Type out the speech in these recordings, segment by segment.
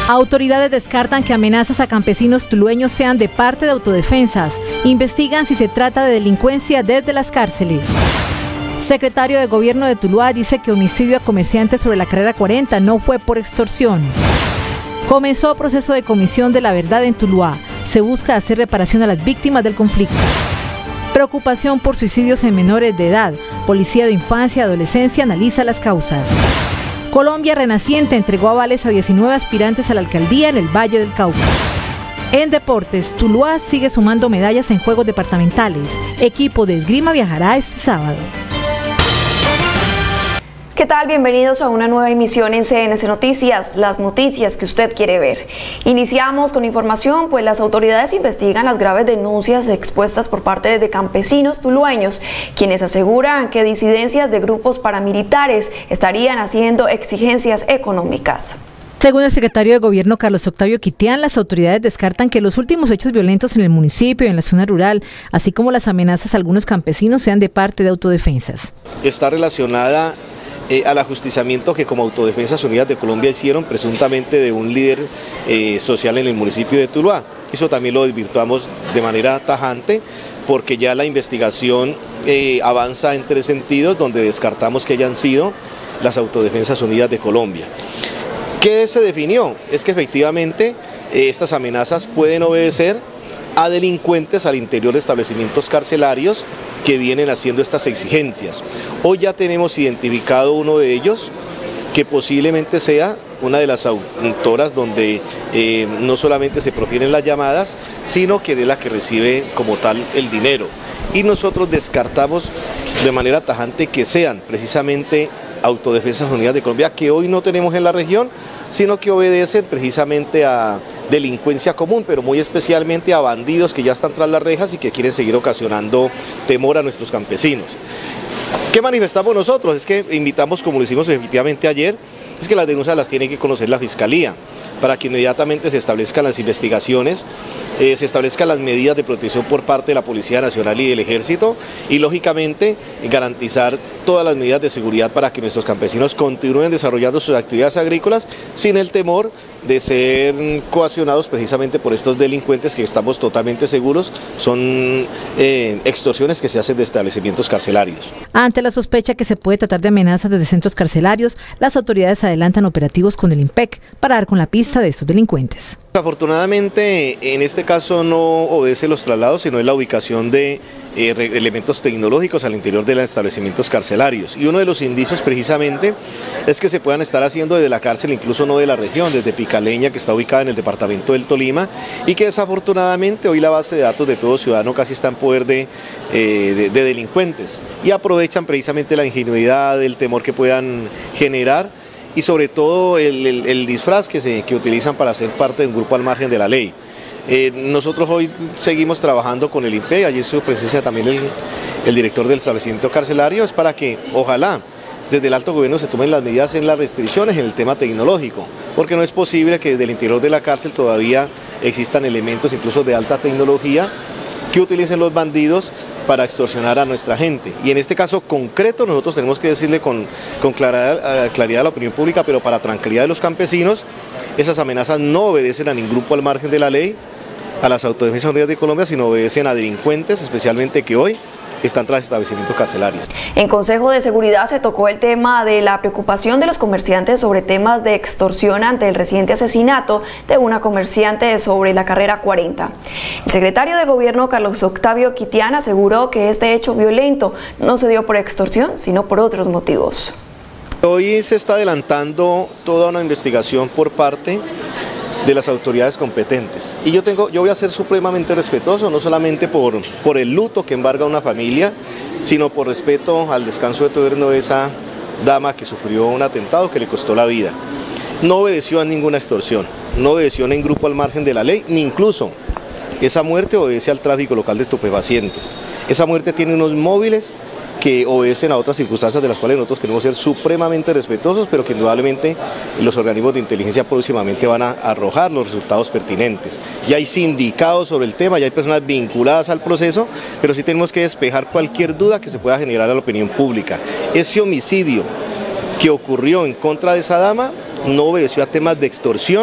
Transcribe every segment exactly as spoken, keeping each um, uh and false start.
Autoridades descartan que amenazas a campesinos tulueños sean de parte de autodefensas. Investigan si se trata de delincuencia desde las cárceles. Secretario de Gobierno de Tuluá dice que homicidio a comerciantes sobre la carrera cuarenta no fue por extorsión. Comenzó proceso de comisión de la verdad en Tuluá. Se busca hacer reparación a las víctimas del conflicto. Preocupación por suicidios en menores de edad. Policía de Infancia y Adolescencia analiza las causas. Colombia Renaciente entregó avales a diecinueve aspirantes a la alcaldía en el Valle del Cauca. En deportes, Tuluá sigue sumando medallas en juegos departamentales. Equipo de esgrima viajará este sábado. ¿Qué tal? Bienvenidos a una nueva emisión en C N C Noticias, las noticias que usted quiere ver. Iniciamos con información, pues las autoridades investigan las graves denuncias expuestas por parte de campesinos tulueños, quienes aseguran que disidencias de grupos paramilitares estarían haciendo exigencias económicas. Según el secretario de Gobierno Carlos Octavio Quitián, las autoridades descartan que los últimos hechos violentos en el municipio y en la zona rural, así como las amenazas a algunos campesinos, sean de parte de autodefensas. Está relacionada Eh, al ajusticiamiento que como Autodefensas Unidas de Colombia hicieron presuntamente de un líder eh, social en el municipio de Tuluá. Eso también lo desvirtuamos de manera tajante porque ya la investigación eh, avanza en tres sentidos donde descartamos que hayan sido las Autodefensas Unidas de Colombia. ¿Qué se definió? Es que efectivamente eh, estas amenazas pueden obedecer a delincuentes al interior de establecimientos carcelarios que vienen haciendo estas exigencias. Hoy ya tenemos identificado uno de ellos, que posiblemente sea una de las autoras donde eh, no solamente se profieren las llamadas, sino que de la que recibe como tal el dinero. Y nosotros descartamos de manera tajante que sean precisamente Autodefensas Unidas de Colombia, que hoy no tenemos en la región, sino que obedecen precisamente a delincuencia común, pero muy especialmente a bandidos que ya están tras las rejas y que quieren seguir ocasionando temor a nuestros campesinos. ¿Qué manifestamos nosotros? Es que invitamos, como lo hicimos efectivamente ayer, es que las denuncias las tiene que conocer la Fiscalía, para que inmediatamente se establezcan las investigaciones, eh, se establezcan las medidas de protección por parte de la Policía Nacional y del Ejército y lógicamente garantizar todas las medidas de seguridad para que nuestros campesinos continúen desarrollando sus actividades agrícolas sin el temor de ser coaccionados precisamente por estos delincuentes que estamos totalmente seguros son eh, extorsiones que se hacen de establecimientos carcelarios. Ante la sospecha que se puede tratar de amenazas desde centros carcelarios, las autoridades adelantan operativos con el IMPEC para dar con la pista de estos delincuentes. Afortunadamente en este caso no obedece los traslados, sino es la ubicación de eh, elementos tecnológicos al interior de los establecimientos carcelarios. Y uno de los indicios precisamente es que se puedan estar haciendo desde la cárcel, incluso no de la región, desde Picaleña, que está ubicada en el departamento del Tolima, y que desafortunadamente hoy la base de datos de todo ciudadano casi está en poder de, eh, de, de delincuentes. Y aprovechan precisamente la ingenuidad, el temor que puedan generar, y sobre todo el, el, el disfraz que, se, que utilizan para ser parte de un grupo al margen de la ley. Eh, nosotros hoy seguimos trabajando con el IMPEC, allí su presencia también el, el director del establecimiento carcelario, es para que ojalá desde el alto gobierno se tomen las medidas en las restricciones en el tema tecnológico, porque no es posible que desde el interior de la cárcel todavía existan elementos incluso de alta tecnología que utilicen los bandidos para extorsionar a nuestra gente. Y en este caso concreto nosotros tenemos que decirle con, con claridad, claridad a la opinión pública, pero para tranquilidad de los campesinos, esas amenazas no obedecen a ningún grupo al margen de la ley, a las Autodefensas Unidas de Colombia, sino obedecen a delincuentes, especialmente que hoy están tras establecimientos carcelarios. En Consejo de Seguridad se tocó el tema de la preocupación de los comerciantes sobre temas de extorsión ante el reciente asesinato de una comerciante sobre la carrera cuarenta. El secretario de Gobierno Carlos Octavio Quitián aseguró que este hecho violento no se dio por extorsión, sino por otros motivos. Hoy se está adelantando toda una investigación por parte de las autoridades competentes. Y yo, tengo, yo voy a ser supremamente respetuoso, no solamente por, por el luto que embarga una familia, sino por respeto al descanso eterno de esa dama que sufrió un atentado que le costó la vida. No obedeció a ninguna extorsión, no obedeció a ningún grupo al margen de la ley, ni incluso esa muerte obedece al tráfico local de estupefacientes. Esa muerte tiene unos móviles que obedecen a otras circunstancias de las cuales nosotros queremos ser supremamente respetuosos, pero que indudablemente los organismos de inteligencia próximamente van a arrojar los resultados pertinentes. Ya hay sindicados sobre el tema, ya hay personas vinculadas al proceso, pero sí tenemos que despejar cualquier duda que se pueda generar a la opinión pública. Ese homicidio que ocurrió en contra de esa dama no obedeció a temas de extorsión,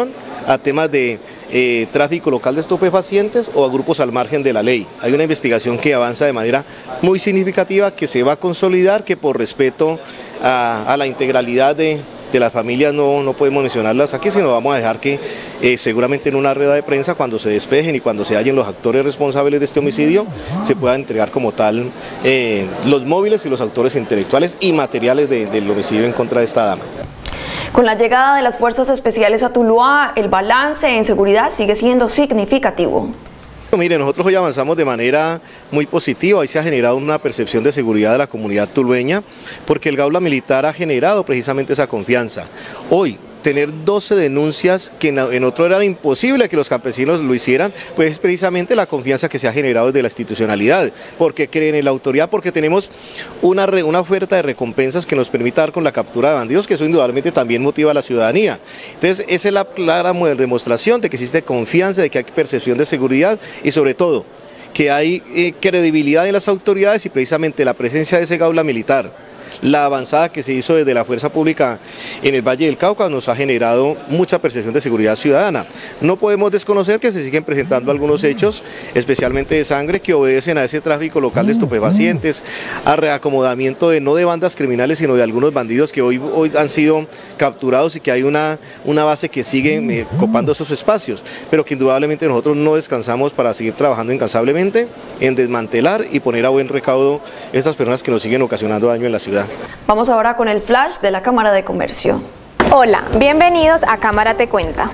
a temas de eh, tráfico local de estupefacientes o a grupos al margen de la ley. Hay una investigación que avanza de manera muy significativa, que se va a consolidar, que por respeto a, a la integralidad de, de las familias no, no podemos mencionarlas aquí, sino vamos a dejar que eh, seguramente en una rueda de prensa, cuando se despejen y cuando se hallen los actores responsables de este homicidio, se puedan entregar como tal eh, los móviles y los autores intelectuales y materiales de, del homicidio en contra de esta dama. Con la llegada de las fuerzas especiales a Tuluá, el balance en seguridad sigue siendo significativo. Mire, nosotros hoy avanzamos de manera muy positiva, hoy se ha generado una percepción de seguridad de la comunidad tulueña, porque el Gaula Militar ha generado precisamente esa confianza. Hoy, tener doce denuncias que en otro era imposible que los campesinos lo hicieran, pues es precisamente la confianza que se ha generado desde la institucionalidad, porque creen en la autoridad, porque tenemos una, re, una oferta de recompensas que nos permite dar con la captura de bandidos, que eso indudablemente también motiva a la ciudadanía. Entonces esa es la clara demostración de que existe confianza, de que hay percepción de seguridad y sobre todo que hay eh, credibilidad en las autoridades y precisamente la presencia de ese Gaula Militar, la avanzada que se hizo desde la fuerza pública en el Valle del Cauca nos ha generado mucha percepción de seguridad ciudadana. No podemos desconocer que se siguen presentando algunos hechos, especialmente de sangre, que obedecen a ese tráfico local de estupefacientes, a reacomodamiento de no de bandas criminales, sino de algunos bandidos que hoy, hoy han sido capturados y que hay una, una base que sigue eh, copando esos espacios, pero que indudablemente nosotros no descansamos para seguir trabajando incansablemente en desmantelar y poner a buen recaudo estas personas que nos siguen ocasionando daño en la ciudad. Vamos ahora con el flash de la Cámara de Comercio. Hola, bienvenidos a Cámara Te Cuenta.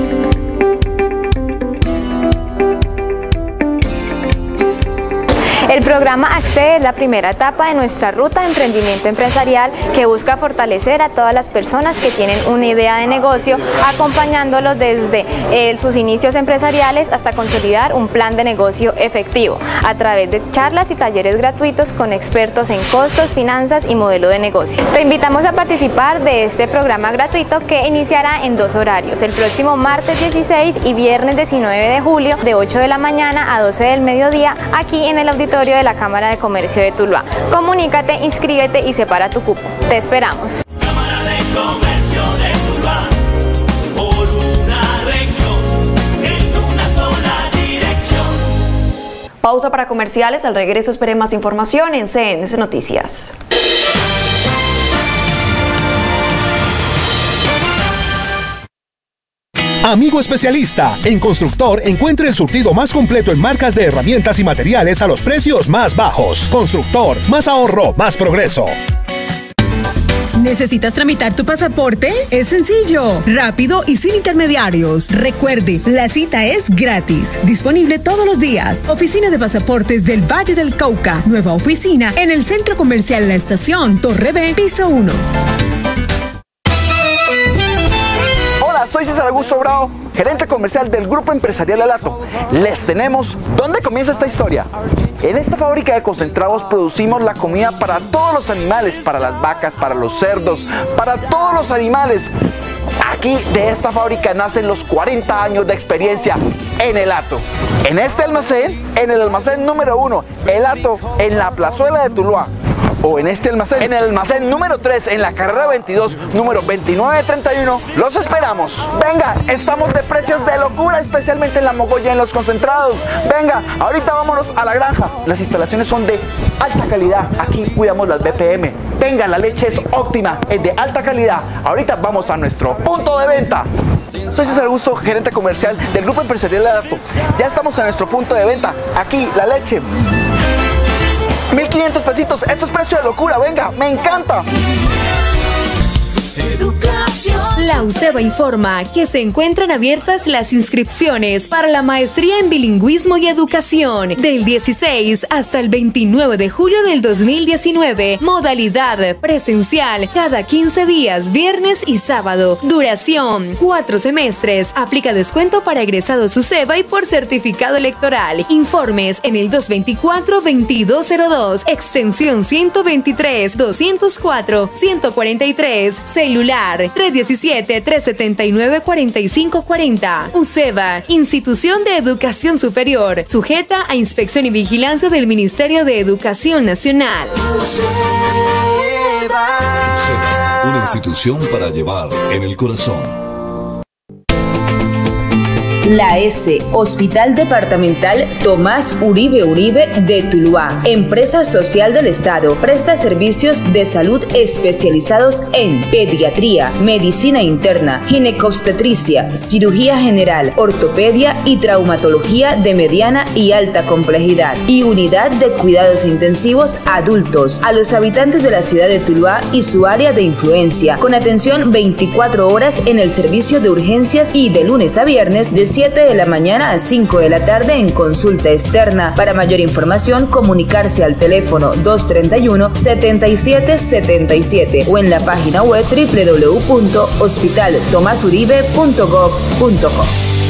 El programa Accede es la primera etapa de nuestra ruta de emprendimiento empresarial que busca fortalecer a todas las personas que tienen una idea de negocio, acompañándolos desde eh, sus inicios empresariales hasta consolidar un plan de negocio efectivo, a través de charlas y talleres gratuitos con expertos en costos, finanzas y modelo de negocio. Te invitamos a participar de este programa gratuito que iniciará en dos horarios, el próximo martes dieciséis y viernes diecinueve de julio de ocho de la mañana a doce del mediodía, aquí en el auditorio de la Cámara de Comercio de Tuluá. Comunícate, inscríbete y separa tu cupo. Te esperamos. Cámara de Comercio de Tuluá, por una región, en una sola dirección. Pausa para comerciales, al regreso espere más información en C N S Noticias. Amigo especialista, en Constructor encuentre el surtido más completo en marcas de herramientas y materiales a los precios más bajos. Constructor, más ahorro, más progreso. ¿Necesitas tramitar tu pasaporte? Es sencillo, rápido y sin intermediarios. Recuerde, la cita es gratis. Disponible todos los días. Oficina de Pasaportes del Valle del Cauca. Nueva oficina en el Centro Comercial La Estación, Torre B, piso uno. Soy César Augusto Bravo, gerente comercial del Grupo Empresarial Elato. Les tenemos ¿dónde comienza esta historia? En esta fábrica de concentrados producimos la comida para todos los animales, para las vacas, para los cerdos, para todos los animales. Aquí de esta fábrica nacen los cuarenta años de experiencia en Elato. En este almacén, en el almacén número uno, Elato, en la plazuela de Tuluá. O en este almacén, en el almacén número tres, en la carrera veintidós, número veintinueve treinta y uno, los esperamos. Venga, estamos de precios de locura, especialmente en la mogolla, en los concentrados. Venga, ahorita vámonos a la granja. Las instalaciones son de alta calidad, aquí cuidamos las B P M. Venga, la leche es óptima, es de alta calidad. Ahorita vamos a nuestro punto de venta. Soy César Augusto, gerente comercial del Grupo Empresarial Elato. Ya estamos en nuestro punto de venta, aquí la leche. mil quinientos pesitos, esto es precio de locura, venga, me encanta. La UCEBA informa que se encuentran abiertas las inscripciones para la maestría en bilingüismo y educación del dieciséis hasta el veintinueve de julio del dos mil diecinueve. Modalidad presencial cada quince días, viernes y sábado. Duración cuatro semestres. Aplica descuento para egresados UCEBA y por certificado electoral. Informes en el dos veinticuatro veintidós cero dos, extensión ciento veintitrés, doscientos cuatro, ciento cuarenta y tres. Celular tres diecisiete, tres setenta y nueve, cuarenta y cinco cuarenta. UCEBA, Institución de Educación Superior, sujeta a inspección y vigilancia del Ministerio de Educación Nacional. UCEBA, una institución para llevar en el corazón. La S, Hospital Departamental Tomás Uribe Uribe de Tuluá, empresa social del Estado, presta servicios de salud especializados en pediatría, medicina interna, ginecobstetricia, cirugía general, ortopedia y traumatología de mediana y alta complejidad, y unidad de cuidados intensivos adultos a los habitantes de la ciudad de Tuluá y su área de influencia, con atención veinticuatro horas en el servicio de urgencias y de lunes a viernes de siete de la mañana a cinco de la tarde en consulta externa. Para mayor información, comunicarse al teléfono dos treinta y uno, setenta y siete setenta y siete o en la página web doble u doble u doble u punto hospital tomás uribe punto gob punto co.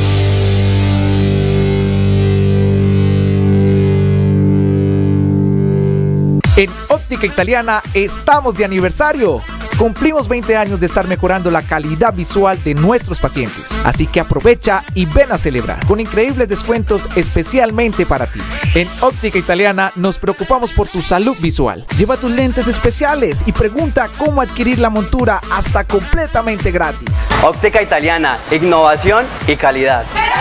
En Óptica Italiana estamos de aniversario. Cumplimos veinte años de estar mejorando la calidad visual de nuestros pacientes. Así que aprovecha y ven a celebrar con increíbles descuentos especialmente para ti. En Óptica Italiana nos preocupamos por tu salud visual. Lleva tus lentes especiales y pregunta cómo adquirir la montura hasta completamente gratis. Óptica Italiana, innovación y calidad.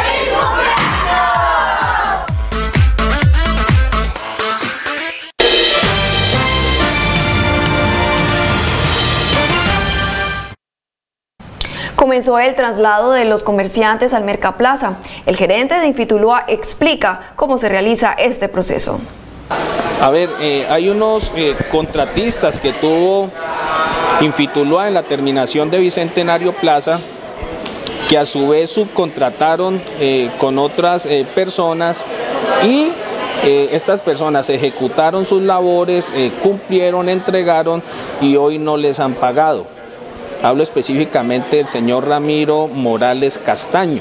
Comenzó el traslado de los comerciantes al Mercaplaza. El gerente de Infituluá explica cómo se realiza este proceso. A ver, eh, hay unos eh, contratistas que tuvo Infituluá en la terminación de Bicentenario Plaza, que a su vez subcontrataron eh, con otras eh, personas y eh, estas personas ejecutaron sus labores, eh, cumplieron, entregaron y hoy no les han pagado. Hablo específicamente del señor Ramiro Morales Castaño,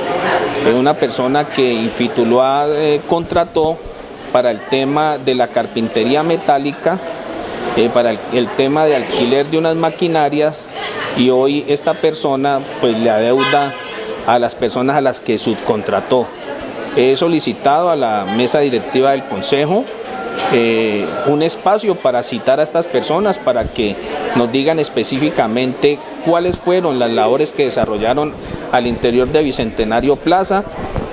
es una persona que Infituluá eh, contrató para el tema de la carpintería metálica, eh, para el, el tema de alquiler de unas maquinarias, y hoy esta persona pues le adeuda a las personas a las que subcontrató. He solicitado a la mesa directiva del Consejo Eh, un espacio para citar a estas personas para que nos digan específicamente cuáles fueron las labores que desarrollaron al interior de Bicentenario Plaza,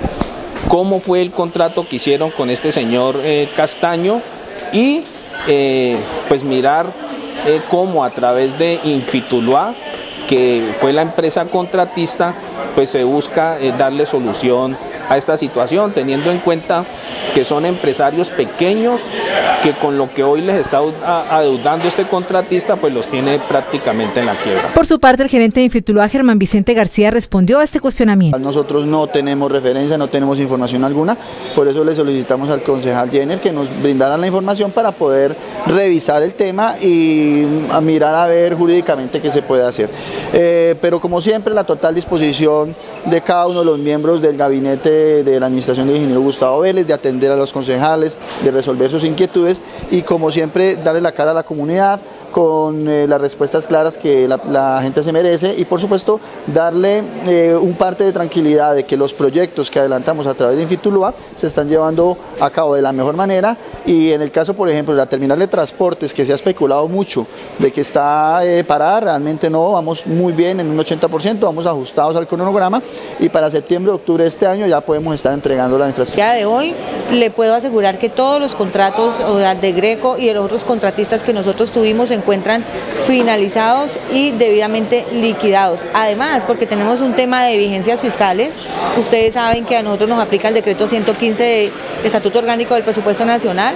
cómo fue el contrato que hicieron con este señor eh, Castaño y eh, pues mirar eh, cómo a través de Infituluá, que fue la empresa contratista, pues se busca eh, darle solución a esta situación, teniendo en cuenta que son empresarios pequeños que con lo que hoy les está adeudando este contratista pues los tiene prácticamente en la quiebra. Por su parte, el gerente de Infituluá, Germán Vicente García, respondió a este cuestionamiento. Nosotros no tenemos referencia, no tenemos información alguna, por eso le solicitamos al concejal Jenner que nos brindaran la información para poder revisar el tema y a mirar a ver jurídicamente qué se puede hacer. Eh, pero como siempre, la total disposición de cada uno de los miembros del gabinete de la administración del ingeniero Gustavo Vélez, de atender a los concejales, de resolver sus inquietudes y como siempre darle la cara a la comunidad con eh, las respuestas claras que la, la gente se merece y por supuesto darle eh, un parte de tranquilidad de que los proyectos que adelantamos a través de Infituluá se están llevando a cabo de la mejor manera y en el caso por ejemplo de la terminal de transportes que se ha especulado mucho de que está eh, parada, realmente no, vamos muy bien en un ochenta por ciento, vamos ajustados al cronograma y para septiembre, octubre de este año ya podemos estar entregando la infraestructura. Ya de hoy le puedo asegurar que todos los contratos de Greco y de los otros contratistas que nosotros tuvimos en encuentran finalizados y debidamente liquidados. Además, porque tenemos un tema de vigencias fiscales, ustedes saben que a nosotros nos aplica el decreto ciento quince de Estatuto Orgánico del Presupuesto Nacional,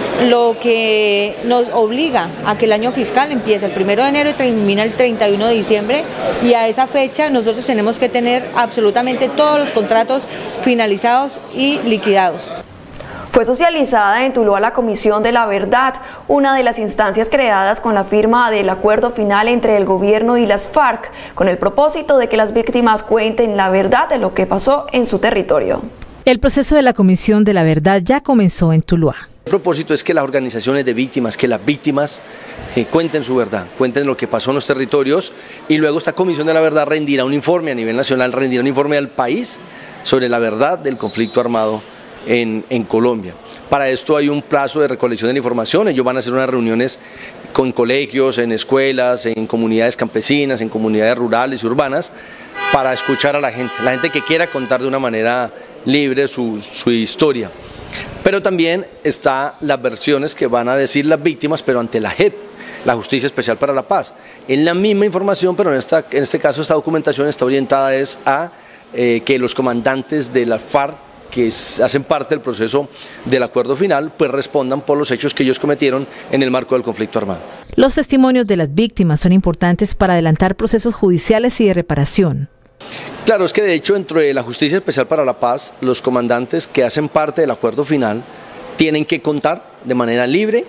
lo que nos obliga a que el año fiscal empiece el primero de enero y termina el treinta y uno de diciembre y a esa fecha nosotros tenemos que tener absolutamente todos los contratos finalizados y liquidados. Fue socializada en Tuluá la Comisión de la Verdad, una de las instancias creadas con la firma del acuerdo final entre el gobierno y las FARC, con el propósito de que las víctimas cuenten la verdad de lo que pasó en su territorio. El proceso de la Comisión de la Verdad ya comenzó en Tuluá. El propósito es que las organizaciones de víctimas, que las víctimas eh, cuenten su verdad, cuenten lo que pasó en los territorios y luego esta Comisión de la Verdad rendirá un informe a nivel nacional, rendirá un informe al país sobre la verdad del conflicto armado En, en Colombia. Para esto hay un plazo de recolección de la información, ellos van a hacer unas reuniones con colegios, en escuelas, en comunidades campesinas, en comunidades rurales y urbanas, para escuchar a la gente, la gente que quiera contar de una manera libre su, su historia. Pero también está las versiones que van a decir las víctimas, pero ante la J E P, la Justicia Especial para la Paz. Es la misma información, pero en, esta, en este caso esta documentación está orientada es a eh, que los comandantes de la FARC, que es, hacen parte del proceso del acuerdo final, pues respondan por los hechos que ellos cometieron en el marco del conflicto armado. Los testimonios de las víctimas son importantes para adelantar procesos judiciales y de reparación. Claro, es que de hecho dentro de la Justicia Especial para la Paz, los comandantes que hacen parte del acuerdo final tienen que contar de manera libre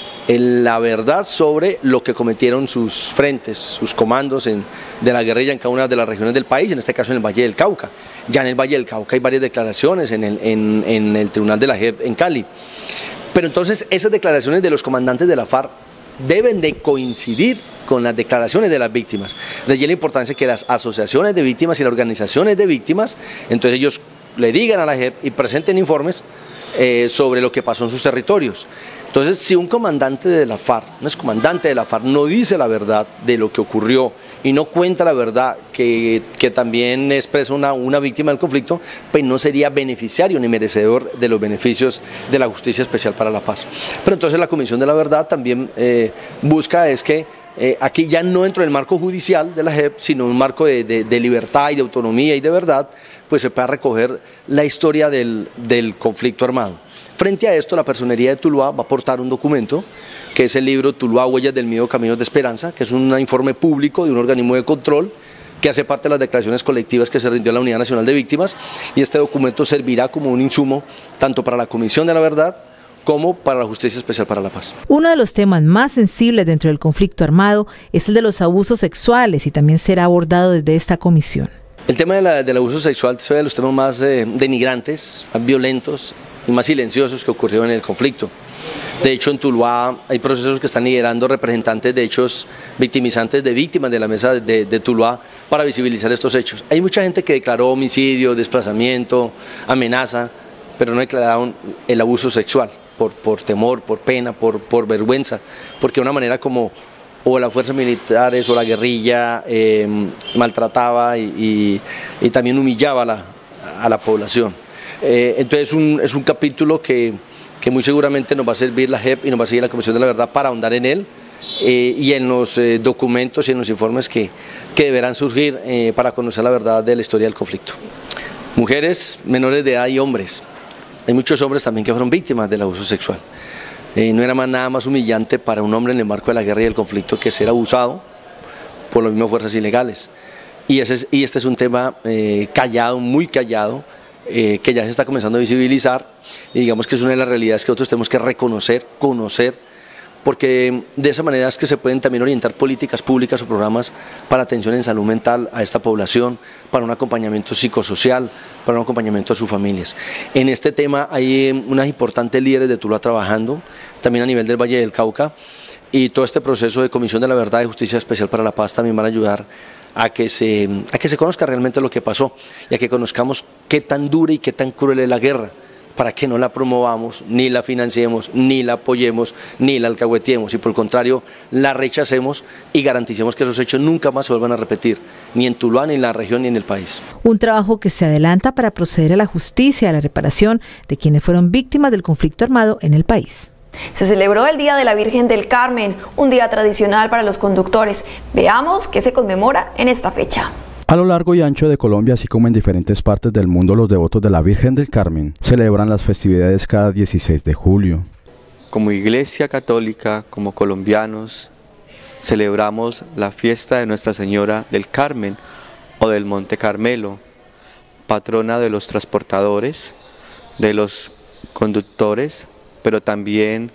la verdad sobre lo que cometieron sus frentes, sus comandos en, de la guerrilla en cada una de las regiones del país, en este caso en el Valle del Cauca. Ya en el Valle del Cauca hay varias declaraciones en el, en, en el Tribunal de la J E P en Cali. Pero entonces esas declaraciones de los comandantes de la FARC deben de coincidir con las declaraciones de las víctimas. De allí la importancia que las asociaciones de víctimas y las organizaciones de víctimas, entonces ellos le digan a la J E P y presenten informes eh, sobre lo que pasó en sus territorios. Entonces, si un comandante de la FARC, un excomandante de la FARC, no dice la verdad de lo que ocurrió y no cuenta la verdad que, que también expresa una, una víctima del conflicto, pues no sería beneficiario ni merecedor de los beneficios de la Justicia Especial para la Paz. Pero entonces la Comisión de la Verdad también eh, busca es que eh, aquí ya no dentro del marco judicial de la J E P, sino un marco de, de, de libertad y de autonomía y de verdad, pues se pueda recoger la historia del, del conflicto armado. Frente a esto, la Personería de Tuluá va a aportar un documento, que es el libro Tuluá, Huellas del Miedo, Caminos de Esperanza, que es un informe público de un organismo de control que hace parte de las declaraciones colectivas que se rindió a la Unidad Nacional de Víctimas, y este documento servirá como un insumo tanto para la Comisión de la Verdad como para la Justicia Especial para la Paz. Uno de los temas más sensibles dentro del conflicto armado es el de los abusos sexuales y también será abordado desde esta comisión. El tema de la, del abuso sexual es uno de los temas más eh, denigrantes, más violentos y más silenciosos que ocurrió en el conflicto. De hecho, en Tuluá hay procesos que están liderando representantes de hechos victimizantes de víctimas de la mesa de, de Tuluá para visibilizar estos hechos. Hay mucha gente que declaró homicidio, desplazamiento, amenaza, pero no declararon el abuso sexual por, por temor, por pena, por, por vergüenza, porque de una manera como o las fuerzas militares o la guerrilla eh, maltrataba y, y, y también humillaba a la, a la población. Eh, entonces un, es un capítulo que, que muy seguramente nos va a servir la J E P y nos va a seguir la Comisión de la Verdad para ahondar en él eh, y en los eh, documentos y en los informes que, que deberán surgir eh, para conocer la verdad de la historia del conflicto. Mujeres, menores de edad y hombres. Hay muchos hombres también que fueron víctimas del abuso sexual. Eh, no era más, nada más humillante para un hombre en el marco de la guerra y el conflicto que ser abusado por las mismas fuerzas ilegales. Y, ese es, y este es un tema eh, callado, muy callado, eh, que ya se está comenzando a visibilizar y digamos que es una de las realidades que nosotros tenemos que reconocer, conocer, porque de esa manera es que se pueden también orientar políticas públicas o programas para atención en salud mental a esta población, para un acompañamiento psicosocial, para un acompañamiento a sus familias. En este tema hay unas importantes líderes de Tuluá trabajando, también a nivel del Valle del Cauca, y todo este proceso de Comisión de la Verdad y Justicia Especial para la Paz también van a ayudar a que se, a que se conozca realmente lo que pasó y a que conozcamos qué tan dura y qué tan cruel es la guerra, para que no la promovamos, ni la financiemos, ni la apoyemos, ni la alcahuetiemos, y por el contrario, la rechacemos y garanticemos que esos hechos nunca más se vuelvan a repetir, ni en Tuluá, ni en la región, ni en el país. Un trabajo que se adelanta para proceder a la justicia y a la reparación de quienes fueron víctimas del conflicto armado en el país. Se celebró el Día de la Virgen del Carmen, un día tradicional para los conductores. Veamos qué se conmemora en esta fecha. A lo largo y ancho de Colombia, así como en diferentes partes del mundo, los devotos de la Virgen del Carmen celebran las festividades cada dieciséis de julio. Como Iglesia Católica, como colombianos, celebramos la fiesta de Nuestra Señora del Carmen o del Monte Carmelo, patrona de los transportadores, de los conductores, pero también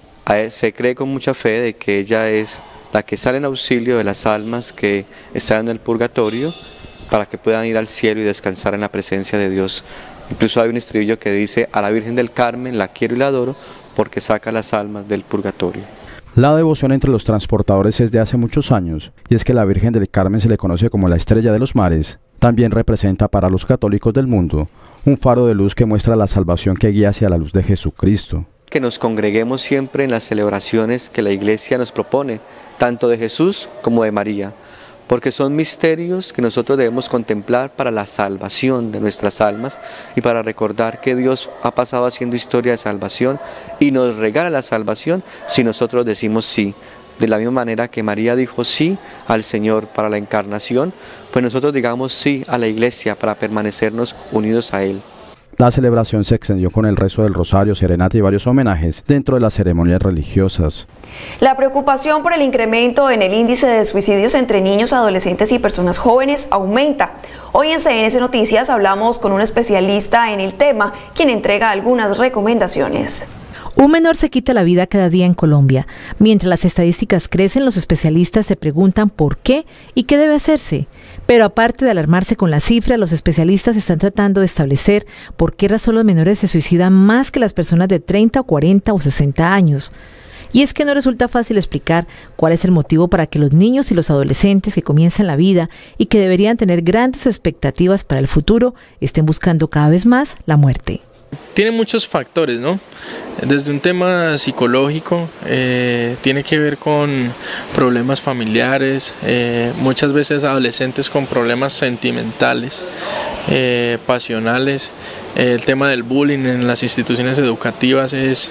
se cree con mucha fe de que ella es la que sale en auxilio de las almas que están en el purgatorio para que puedan ir al cielo y descansar en la presencia de Dios. Incluso hay un estribillo que dice: a la Virgen del Carmen la quiero y la adoro porque saca las almas del purgatorio. La devoción entre los transportadores es de hace muchos años, y es que la Virgen del Carmen se le conoce como la estrella de los mares. También representa para los católicos del mundo un faro de luz que muestra la salvación que guía hacia la luz de Jesucristo. Que nos congreguemos siempre en las celebraciones que la Iglesia nos propone, tanto de Jesús como de María, porque son misterios que nosotros debemos contemplar para la salvación de nuestras almas y para recordar que Dios ha pasado haciendo historia de salvación y nos regala la salvación si nosotros decimos sí. De la misma manera que María dijo sí al Señor para la encarnación, pues nosotros digamos sí a la Iglesia para permanecernos unidos a Él. La celebración se extendió con el rezo del rosario, serenata y varios homenajes dentro de las ceremonias religiosas. La preocupación por el incremento en el índice de suicidios entre niños, adolescentes y personas jóvenes aumenta. Hoy en C N S Noticias hablamos con un especialista en el tema, quien entrega algunas recomendaciones. Un menor se quita la vida cada día en Colombia. Mientras las estadísticas crecen, los especialistas se preguntan por qué y qué debe hacerse. Pero aparte de alarmarse con la cifra, los especialistas están tratando de establecer por qué razón los menores se suicidan más que las personas de treinta, cuarenta o sesenta años. Y es que no resulta fácil explicar cuál es el motivo para que los niños y los adolescentes que comienzan la vida y que deberían tener grandes expectativas para el futuro estén buscando cada vez más la muerte. Tiene muchos factores, ¿no? Desde un tema psicológico, eh, tiene que ver con problemas familiares, eh, muchas veces adolescentes con problemas sentimentales, eh, pasionales. Eh, el tema del bullying en las instituciones educativas es,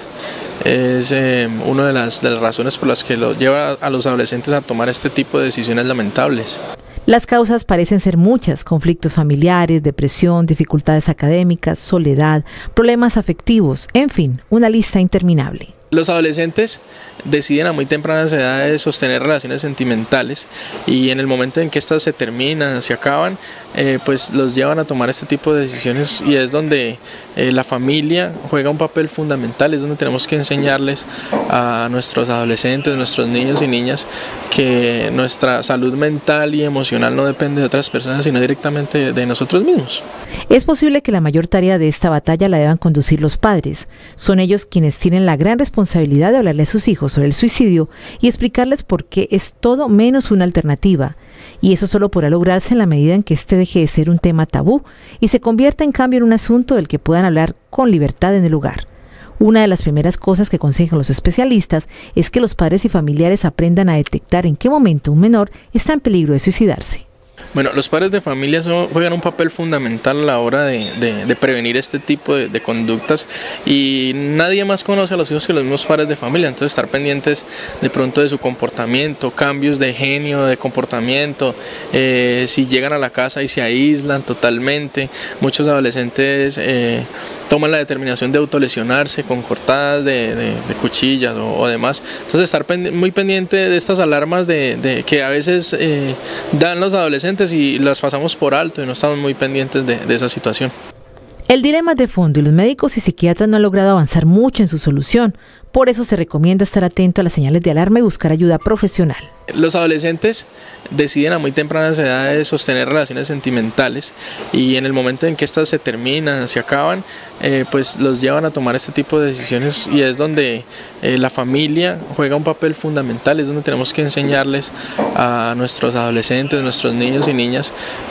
es eh, una de las, de las razones por las que lo lleva a los adolescentes a tomar este tipo de decisiones lamentables. Las causas parecen ser muchas: conflictos familiares, depresión, dificultades académicas, soledad, problemas afectivos, en fin, una lista interminable. Los adolescentes deciden a muy tempranas edades sostener relaciones sentimentales y en el momento en que estas se terminan, se acaban, eh, pues los llevan a tomar este tipo de decisiones y es donde eh, la familia juega un papel fundamental, es donde tenemos que enseñarles a nuestros adolescentes, nuestros niños y niñas que nuestra salud mental y emocional no depende de otras personas sino directamente de nosotros mismos. Es posible que la mayor tarea de esta batalla la deban conducir los padres. Son ellos quienes tienen la gran responsabilidad de hablarle a sus hijos sobre el suicidio y explicarles por qué es todo menos una alternativa. Y eso solo podrá lograrse en la medida en que este deje de ser un tema tabú y se convierta en cambio en un asunto del que puedan hablar con libertad en el hogar. Una de las primeras cosas que aconsejan los especialistas es que los padres y familiares aprendan a detectar en qué momento un menor está en peligro de suicidarse. Bueno, los padres de familia son, juegan un papel fundamental a la hora de, de, de prevenir este tipo de, de conductas y nadie más conoce a los hijos que los mismos padres de familia, entonces estar pendientes de pronto de su comportamiento, cambios de genio, de comportamiento, eh, si llegan a la casa y se aíslan totalmente. Muchos adolescentes eh, toman la determinación de autolesionarse con cortadas de, de, de cuchillas o, o demás, entonces estar pendi muy pendiente de estas alarmas de, de que a veces eh, dan los adolescentes y las pasamos por alto y no estamos muy pendientes de, de esa situación. El dilema es de fondo y los médicos y psiquiatras no han logrado avanzar mucho en su solución. Por eso se recomienda estar atento a las señales de alarma y buscar ayuda profesional. Los adolescentes deciden a muy tempranas edades sostener relaciones sentimentales y en el momento en que estas se terminan, se acaban, eh, pues los llevan a tomar este tipo de decisiones y es donde eh, la familia juega un papel fundamental, es donde tenemos que enseñarles a nuestros adolescentes, nuestros niños y niñas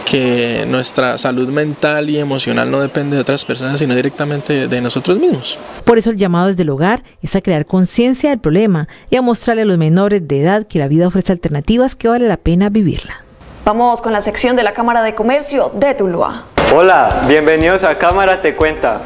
que nuestra salud mental y emocional no depende de otras personas sino directamente de nosotros mismos. Por eso el llamado desde el hogar es a crear conciencia del problema y a mostrarle a los menores de edad que la vida ofrece alternativas que vale la pena vivirla. Vamos con la sección de la Cámara de Comercio de Tuluá. Hola, bienvenidos a Cámara Te Cuenta.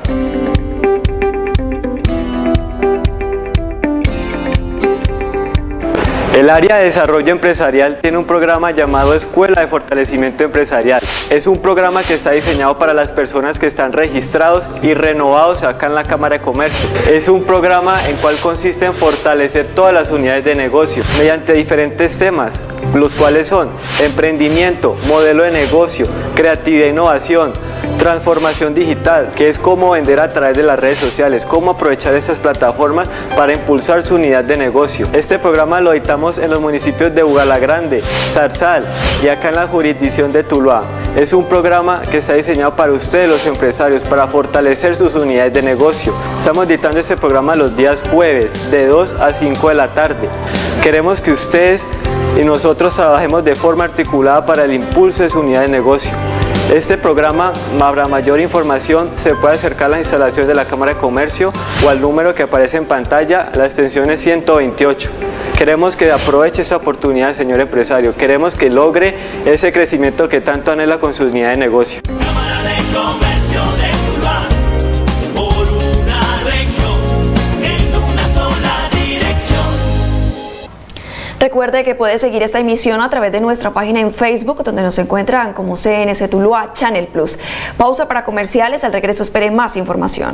El área de desarrollo empresarial tiene un programa llamado Escuela de Fortalecimiento Empresarial. Es un programa que está diseñado para las personas que están registrados y renovados acá en la Cámara de Comercio. Es un programa en cual consiste en fortalecer todas las unidades de negocio mediante diferentes temas, los cuales son emprendimiento, modelo de negocio, creatividad e innovación, transformación digital, que es cómo vender a través de las redes sociales, cómo aprovechar estas plataformas para impulsar su unidad de negocio. Este programa lo dictamos en los municipios de Bugalagrande, Zarzal y acá en la jurisdicción de Tuluá. Es un programa que está diseñado para ustedes los empresarios, para fortalecer sus unidades de negocio. Estamos dictando este programa los días jueves de dos a cinco de la tarde. Queremos que ustedes y nosotros trabajemos de forma articulada para el impulso de su unidad de negocio. Este programa, para mayor información, se puede acercar a las instalaciones de la Cámara de Comercio o al número que aparece en pantalla, la extensión es ciento veintiocho. Queremos que aproveche esa oportunidad, señor empresario. Queremos que logre ese crecimiento que tanto anhela con su unidad de negocio. Cámara de Comercio de Tuluá, por una región, en una sola dirección. Recuerde que puede seguir esta emisión a través de nuestra página en Facebook, donde nos encuentran como C N C Tuluá Channel Plus. Pausa para comerciales, al regreso espere más información.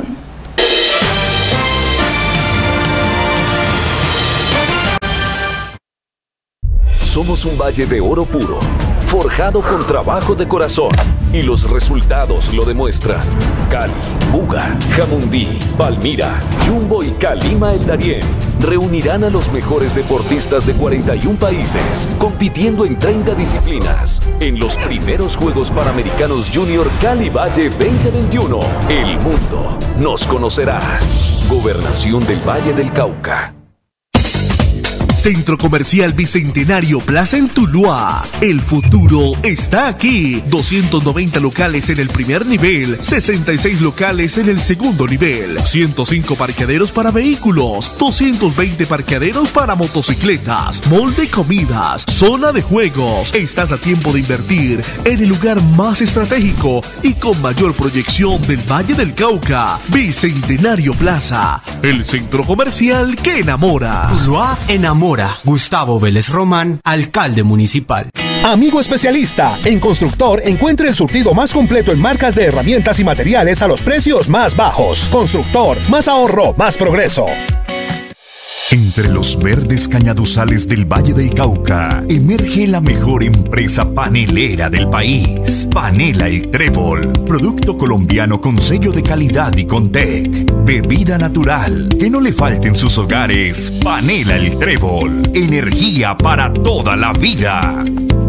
Somos un valle de oro puro, forjado con trabajo de corazón, y los resultados lo demuestran. Cali, Buga, Jamundí, Palmira, Jumbo y Calima El Darién reunirán a los mejores deportistas de cuarenta y un países, compitiendo en treinta disciplinas. En los primeros Juegos Panamericanos Junior Cali Valle veinte veintiuno, el mundo nos conocerá. Gobernación del Valle del Cauca. Centro Comercial Bicentenario Plaza en Tuluá. El futuro está aquí. doscientos noventa locales en el primer nivel, sesenta y seis locales en el segundo nivel, ciento cinco parqueaderos para vehículos, doscientos veinte parqueaderos para motocicletas, mall de comidas, zona de juegos. Estás a tiempo de invertir en el lugar más estratégico y con mayor proyección del Valle del Cauca. Bicentenario Plaza, el centro comercial que enamora. Tuluá enamora. Gustavo Vélez Román, alcalde municipal. Amigo especialista, en Constructor encuentre el surtido más completo en marcas de herramientas y materiales a los precios más bajos. Constructor, más ahorro, más progreso. Entre los verdes cañaduzales del Valle del Cauca, emerge la mejor empresa panelera del país. Panela El Trébol, producto colombiano con sello de calidad y con T E C. Bebida natural, que no le falte en sus hogares. Panela El Trébol, energía para toda la vida.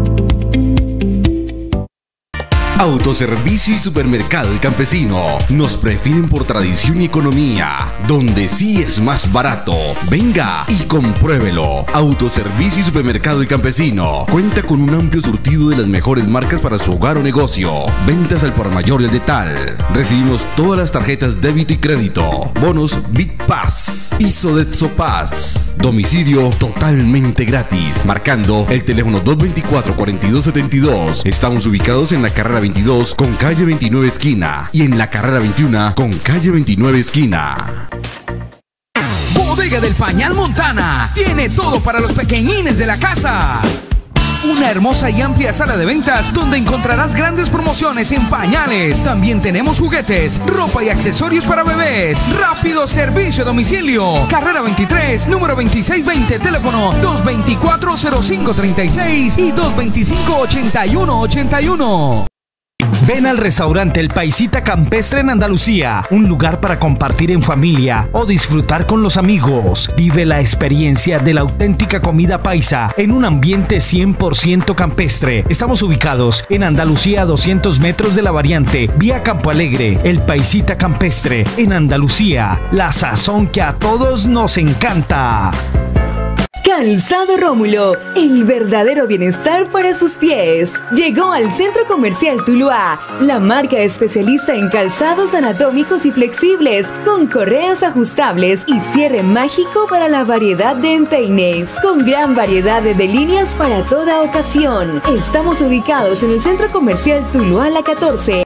Autoservicio y Supermercado El Campesino nos prefieren por tradición y economía, donde sí es más barato. Venga y compruébelo. Autoservicio y Supermercado El Campesino cuenta con un amplio surtido de las mejores marcas para su hogar o negocio. Ventas al por mayor y al detal. Recibimos todas las tarjetas débito y crédito. Bonos Big Pass y Sodexo Pass. Domicilio totalmente gratis. Marcando el teléfono dos veinticuatro, cuarenta y dos setenta y dos. Estamos ubicados en la carrera veintidós con calle veintinueve esquina y en la carrera veintiuno con calle veintinueve esquina. Bodega del Pañal Montana tiene todo para los pequeñines de la casa. Una hermosa y amplia sala de ventas donde encontrarás grandes promociones en pañales. También tenemos juguetes, ropa y accesorios para bebés. Rápido servicio a domicilio. Carrera veintitrés, número veintiséis veinte, teléfono dos veinticuatro, cero cinco treinta y seis y dos veinticinco, ochenta y uno ochenta y uno. Ven al restaurante El Paisita Campestre en Andalucía, un lugar para compartir en familia o disfrutar con los amigos. Vive la experiencia de la auténtica comida paisa en un ambiente cien por ciento campestre. Estamos ubicados en Andalucía a doscientos metros de la variante, vía Campo Alegre. El Paisita Campestre en Andalucía, la sazón que a todos nos encanta. Calzado Rómulo, el verdadero bienestar para sus pies. Llegó al Centro Comercial Tuluá, la marca especialista en calzados anatómicos y flexibles, con correas ajustables y cierre mágico para la variedad de empeines, con gran variedad de, de líneas para toda ocasión. Estamos ubicados en el Centro Comercial Tuluá La catorce.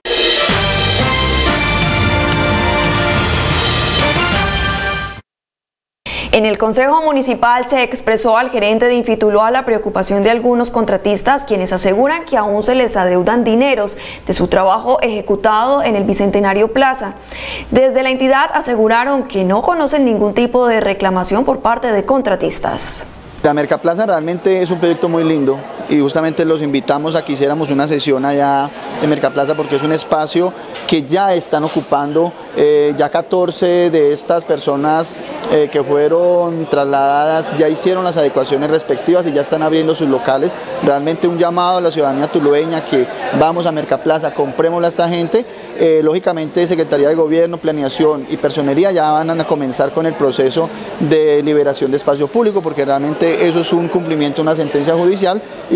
En el Consejo Municipal se expresó al gerente de Infituluá la preocupación de algunos contratistas, quienes aseguran que aún se les adeudan dineros de su trabajo ejecutado en el Bicentenario Plaza. Desde la entidad aseguraron que no conocen ningún tipo de reclamación por parte de contratistas. La Mercaplaza realmente es un proyecto muy lindo y justamente los invitamos a que hiciéramos una sesión allá en Mercaplaza porque es un espacio que ya están ocupando eh, ya catorce de estas personas eh, que fueron trasladadas, ya hicieron las adecuaciones respectivas y ya están abriendo sus locales. Realmente un llamado a la ciudadanía tulueña que vamos a Mercaplaza, comprémosle a esta gente. Eh, lógicamente Secretaría de Gobierno, Planeación y Personería ya van a comenzar con el proceso de liberación de espacio público porque realmente eso es un cumplimiento de una sentencia judicial y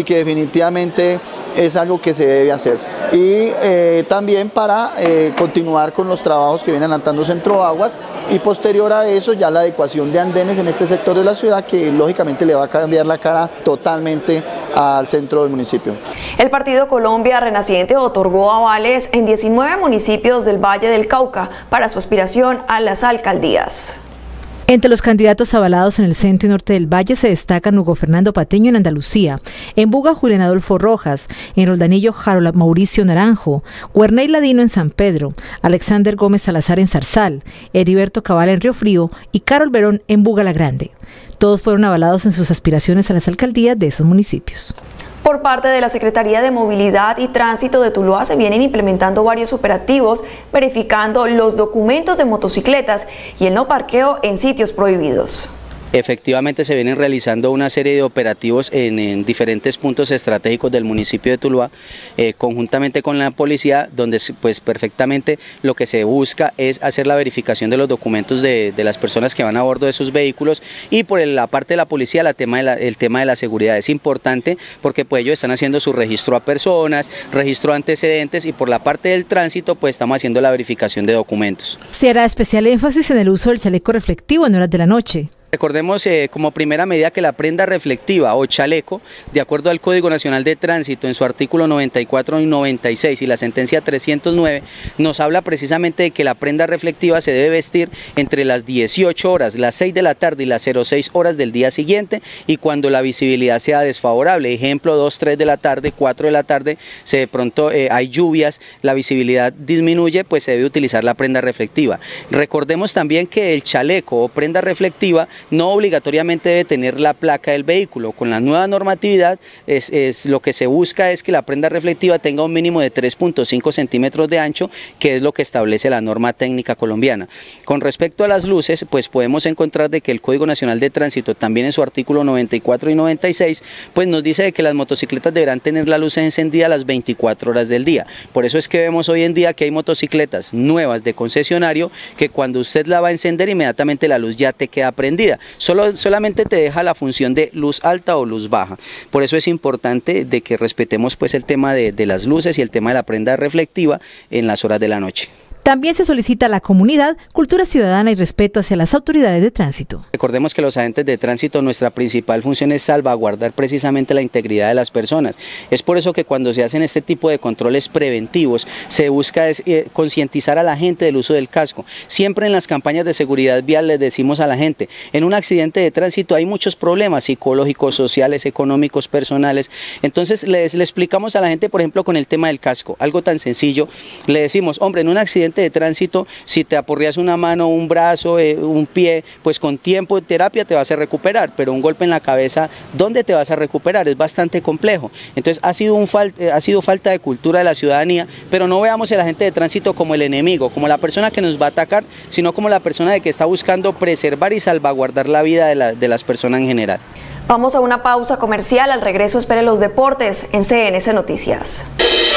que definitivamente es algo que se debe hacer. Y eh, también para eh, continuar con los trabajos que viene adelantando Centro Aguas y posterior a eso ya la adecuación de andenes en este sector de la ciudad que lógicamente le va a cambiar la cara totalmente al centro del municipio. El Partido Colombia Renaciente otorgó avales en diecinueve municipios del Valle del Cauca para su aspiración a las alcaldías. Entre los candidatos avalados en el centro y norte del Valle se destacan Hugo Fernando Patiño en Andalucía, en Buga Julián Adolfo Rojas, en Roldanillo Harold Mauricio Naranjo, Guerney Ladino en San Pedro, Alexander Gómez Salazar en Zarzal, Heriberto Cabal en Río Frío y Carol Verón en Buga la Grande. Todos fueron avalados en sus aspiraciones a las alcaldías de esos municipios. Por parte de la Secretaría de Movilidad y Tránsito de Tuluá se vienen implementando varios operativos verificando los documentos de motocicletas y el no parqueo en sitios prohibidos. Efectivamente se vienen realizando una serie de operativos en, en diferentes puntos estratégicos del municipio de Tuluá, eh, conjuntamente con la policía, donde pues perfectamente lo que se busca es hacer la verificación de los documentos de, de las personas que van a bordo de sus vehículos, y por la parte de la policía la tema de la, el tema de la seguridad es importante porque pues ellos están haciendo su registro a personas, registro a antecedentes, y por la parte del tránsito pues estamos haciendo la verificación de documentos. Se hará especial énfasis en el uso del chaleco reflectivo en horas de la noche. Recordemos eh, como primera medida que la prenda reflectiva o chaleco, de acuerdo al Código Nacional de Tránsito en su artículo noventa y cuatro y noventa y seis y la sentencia trescientos nueve, nos habla precisamente de que la prenda reflectiva se debe vestir entre las dieciocho horas, las seis de la tarde y las cero seis horas del día siguiente, y cuando la visibilidad sea desfavorable, ejemplo dos, tres de la tarde, cuatro de la tarde, se de pronto eh, hay lluvias, la visibilidad disminuye, pues se debe utilizar la prenda reflectiva. Recordemos también que el chaleco o prenda reflectiva no obligatoriamente debe tener la placa del vehículo. Con la nueva normatividad es, es, lo que se busca es que la prenda reflectiva tenga un mínimo de tres punto cinco centímetros de ancho, que es lo que establece la norma técnica colombiana. Con respecto a las luces, pues podemos encontrar de que el Código Nacional de Tránsito, también en su artículo noventa y cuatro y noventa y seis, pues nos dice de que las motocicletas deberán tener la luz encendida las veinticuatro horas del día. Por eso es que vemos hoy en día que hay motocicletas nuevas de concesionario que cuando usted la va a encender, inmediatamente la luz ya te queda prendida. Solo, solamente te deja la función de luz alta o luz baja. Por eso es importante de que respetemos pues el tema de, de las luces y el tema de la prenda reflectiva en las horas de la noche. También se solicita a la comunidad cultura ciudadana y respeto hacia las autoridades de tránsito. Recordemos que los agentes de tránsito, nuestra principal función es salvaguardar precisamente la integridad de las personas. Es por eso que cuando se hacen este tipo de controles preventivos, se busca es, eh, concientizar a la gente del uso del casco. Siempre en las campañas de seguridad vial les decimos a la gente, en un accidente de tránsito hay muchos problemas psicológicos, sociales, económicos, personales. Entonces les, le explicamos a la gente, por ejemplo, con el tema del casco, algo tan sencillo, le decimos, hombre, en un accidente de tránsito, si te aporreas una mano, un brazo, eh, un pie, pues con tiempo de terapia te vas a recuperar, pero un golpe en la cabeza, ¿dónde te vas a recuperar? Es bastante complejo. Entonces ha sido, un fal ha sido falta de cultura de la ciudadanía, pero no veamos a la gente de tránsito como el enemigo, como la persona que nos va a atacar, sino como la persona de que está buscando preservar y salvaguardar la vida de, la, de las personas en general. Vamos a una pausa comercial, al regreso espere los deportes en C N C Noticias.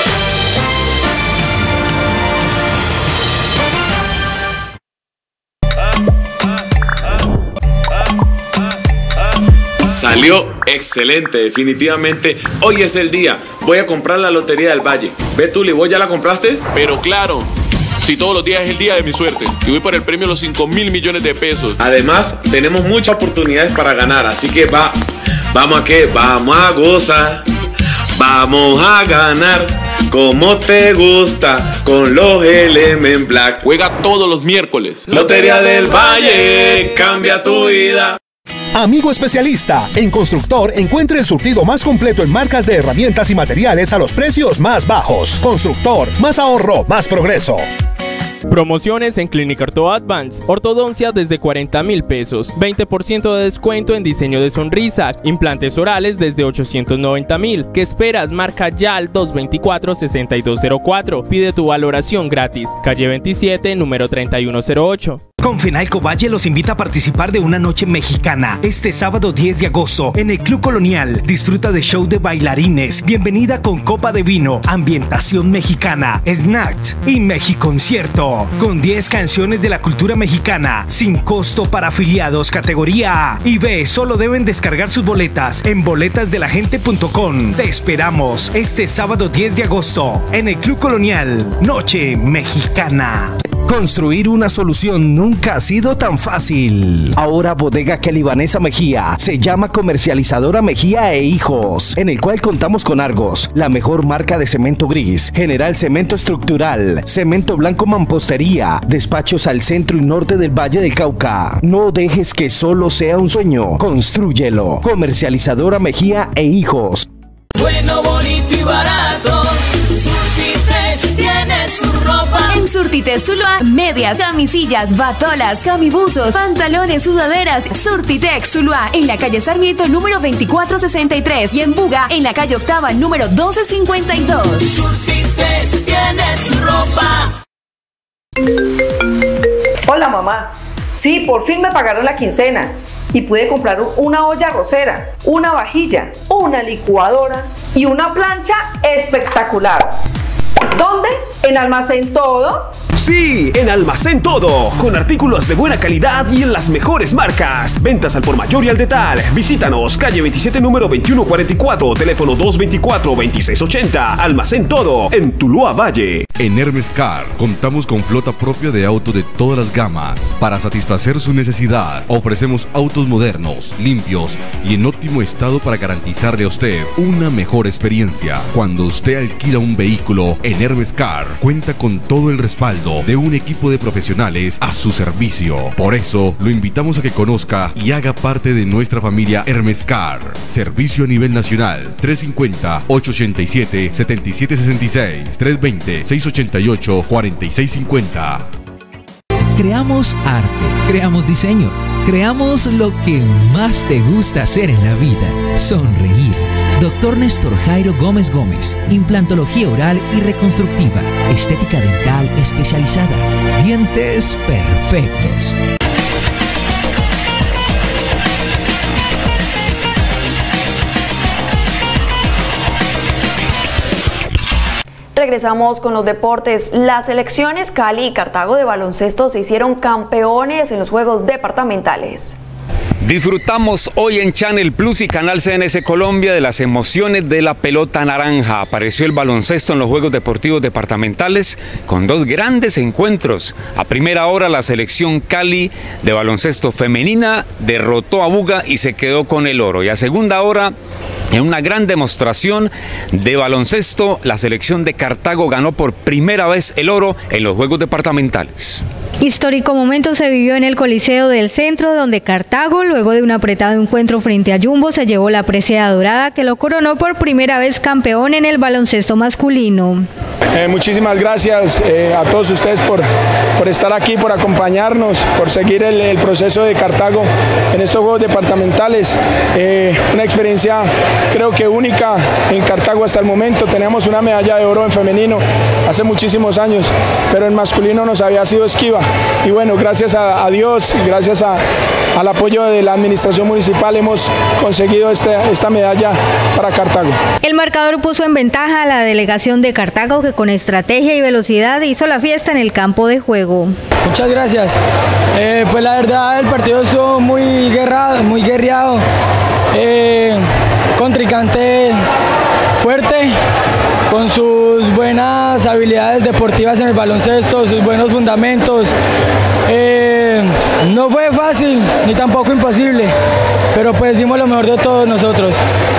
Salió excelente, definitivamente. Hoy es el día. Voy a comprar la Lotería del Valle. Ve tú, ¿vos ya la compraste? Pero claro, si todos los días es el día de mi suerte. Y voy por el premio de los cinco mil millones de pesos. Además, tenemos muchas oportunidades para ganar. Así que va, vamos a qué, vamos a gozar. Vamos a ganar como te gusta con los Element Black. Juega todos los miércoles. Lotería del Valle, cambia tu vida. Amigo especialista, en Constructor encuentre el surtido más completo en marcas de herramientas y materiales a los precios más bajos. Constructor, más ahorro, más progreso. Promociones en Clínica Orto Advance, ortodoncia desde cuarenta mil pesos, veinte por ciento de descuento en diseño de sonrisa, implantes orales desde ochocientos noventa mil. ¿Qué esperas? Marca ya al dos veinticuatro, sesenta y dos cero cuatro. Pide tu valoración gratis. Calle veintisiete, número treinta y uno cero ocho. Confenalco Valle los invita a participar de una noche mexicana este sábado diez de agosto en el Club Colonial. Disfruta de show de bailarines, bienvenida con copa de vino, ambientación mexicana, snacks y Mexiconcierto con diez canciones de la cultura mexicana sin costo para afiliados categoría A y B. Solo deben descargar sus boletas en boletas de la gente punto com. Te esperamos este sábado diez de agosto en el Club Colonial, Noche Mexicana. Construir una solución nunca ha sido tan fácil. Ahora Bodega Kelly Vanessa Mejía se llama Comercializadora Mejía e Hijos, en el cual contamos con Argos, la mejor marca de cemento gris, General Cemento Estructural, Cemento Blanco Mampostería, despachos al centro y norte del Valle del Cauca. No dejes que solo sea un sueño, constrúyelo. Comercializadora Mejía e Hijos. Bueno, bonito y barato, Surtitres tiene su ropa. En Surtitres Tuluá, medias, camisillas, batolas, camibuzos, pantalones, sudaderas. Surtitex Tuluá, en la calle Sarmiento número veinticuatro sesenta y tres y en Buga, en la calle Octava número doce cincuenta y dos. Surtitres tiene su ropa. Hola mamá, sí, por fin me pagaron la quincena y pude comprar una olla arrocera, una vajilla, una licuadora y una plancha espectacular. ¿Dónde? ¿En Almacén Todo? Sí, en Almacén Todo, con artículos de buena calidad y en las mejores marcas. Ventas al por mayor y al detal. Visítanos, calle veintisiete, número veintiuno cuarenta y cuatro, teléfono dos veinticuatro, veintiséis ochenta. Almacén Todo, en Tuluá Valle. En Hermes Car contamos con flota propia de autos de todas las gamas. Para satisfacer su necesidad, ofrecemos autos modernos, limpios y en óptimo estado para garantizarle a usted una mejor experiencia. Cuando usted alquila un vehículo en Hermes Car, cuenta con todo el respaldo de un equipo de profesionales a su servicio. Por eso, lo invitamos a que conozca y haga parte de nuestra familia Hermes Car. Servicio a nivel nacional. tres cincuenta, ocho ochenta y siete, setenta y siete sesenta y seis, tres veinte, seiscientos ochenta y ocho, cuarenta y seis cincuenta. Creamos arte, creamos diseño, creamos lo que más te gusta hacer en la vida, sonreír. Doctor Néstor Jairo Gómez Gómez, implantología oral y reconstructiva, estética dental especializada, dientes perfectos. Regresamos con los deportes. Las selecciones Cali y Cartago de baloncesto se hicieron campeones en los Juegos Departamentales. Disfrutamos hoy en Channel Plus y Canal C N S Colombia de las emociones de la pelota naranja. Apareció el baloncesto en los Juegos Deportivos Departamentales con dos grandes encuentros. A primera hora la selección Cali de baloncesto femenina derrotó a Buga y se quedó con el oro. Y a segunda hora, en una gran demostración de baloncesto, la selección de Cartago ganó por primera vez el oro en los Juegos Departamentales. Histórico momento se vivió en el Coliseo del Centro, donde Cartago, luego de un apretado encuentro frente a Jumbo, se llevó la presea dorada que lo coronó por primera vez campeón en el baloncesto masculino. Eh, muchísimas gracias eh, a todos ustedes por, por estar aquí, por acompañarnos, por seguir el, el proceso de Cartago en estos Juegos Departamentales. Eh, una experiencia creo que única en Cartago hasta el momento. Teníamos una medalla de oro en femenino hace muchísimos años, pero en masculino nos había sido esquiva. Y bueno, gracias a, a Dios y gracias a, al apoyo de la administración municipal hemos conseguido este, esta medalla para Cartago. El marcador puso en ventaja a la delegación de Cartago, que con estrategia y velocidad hizo la fiesta en el campo de juego. Muchas gracias. Eh, pues la verdad el partido estuvo muy guerrado, muy guerreado. Eh, contrincante fuerte, con sus buenas habilidades deportivas en el baloncesto, sus buenos fundamentos. Eh, no fue fácil ni tampoco imposible, pero pues dimos lo mejor de todos nosotros.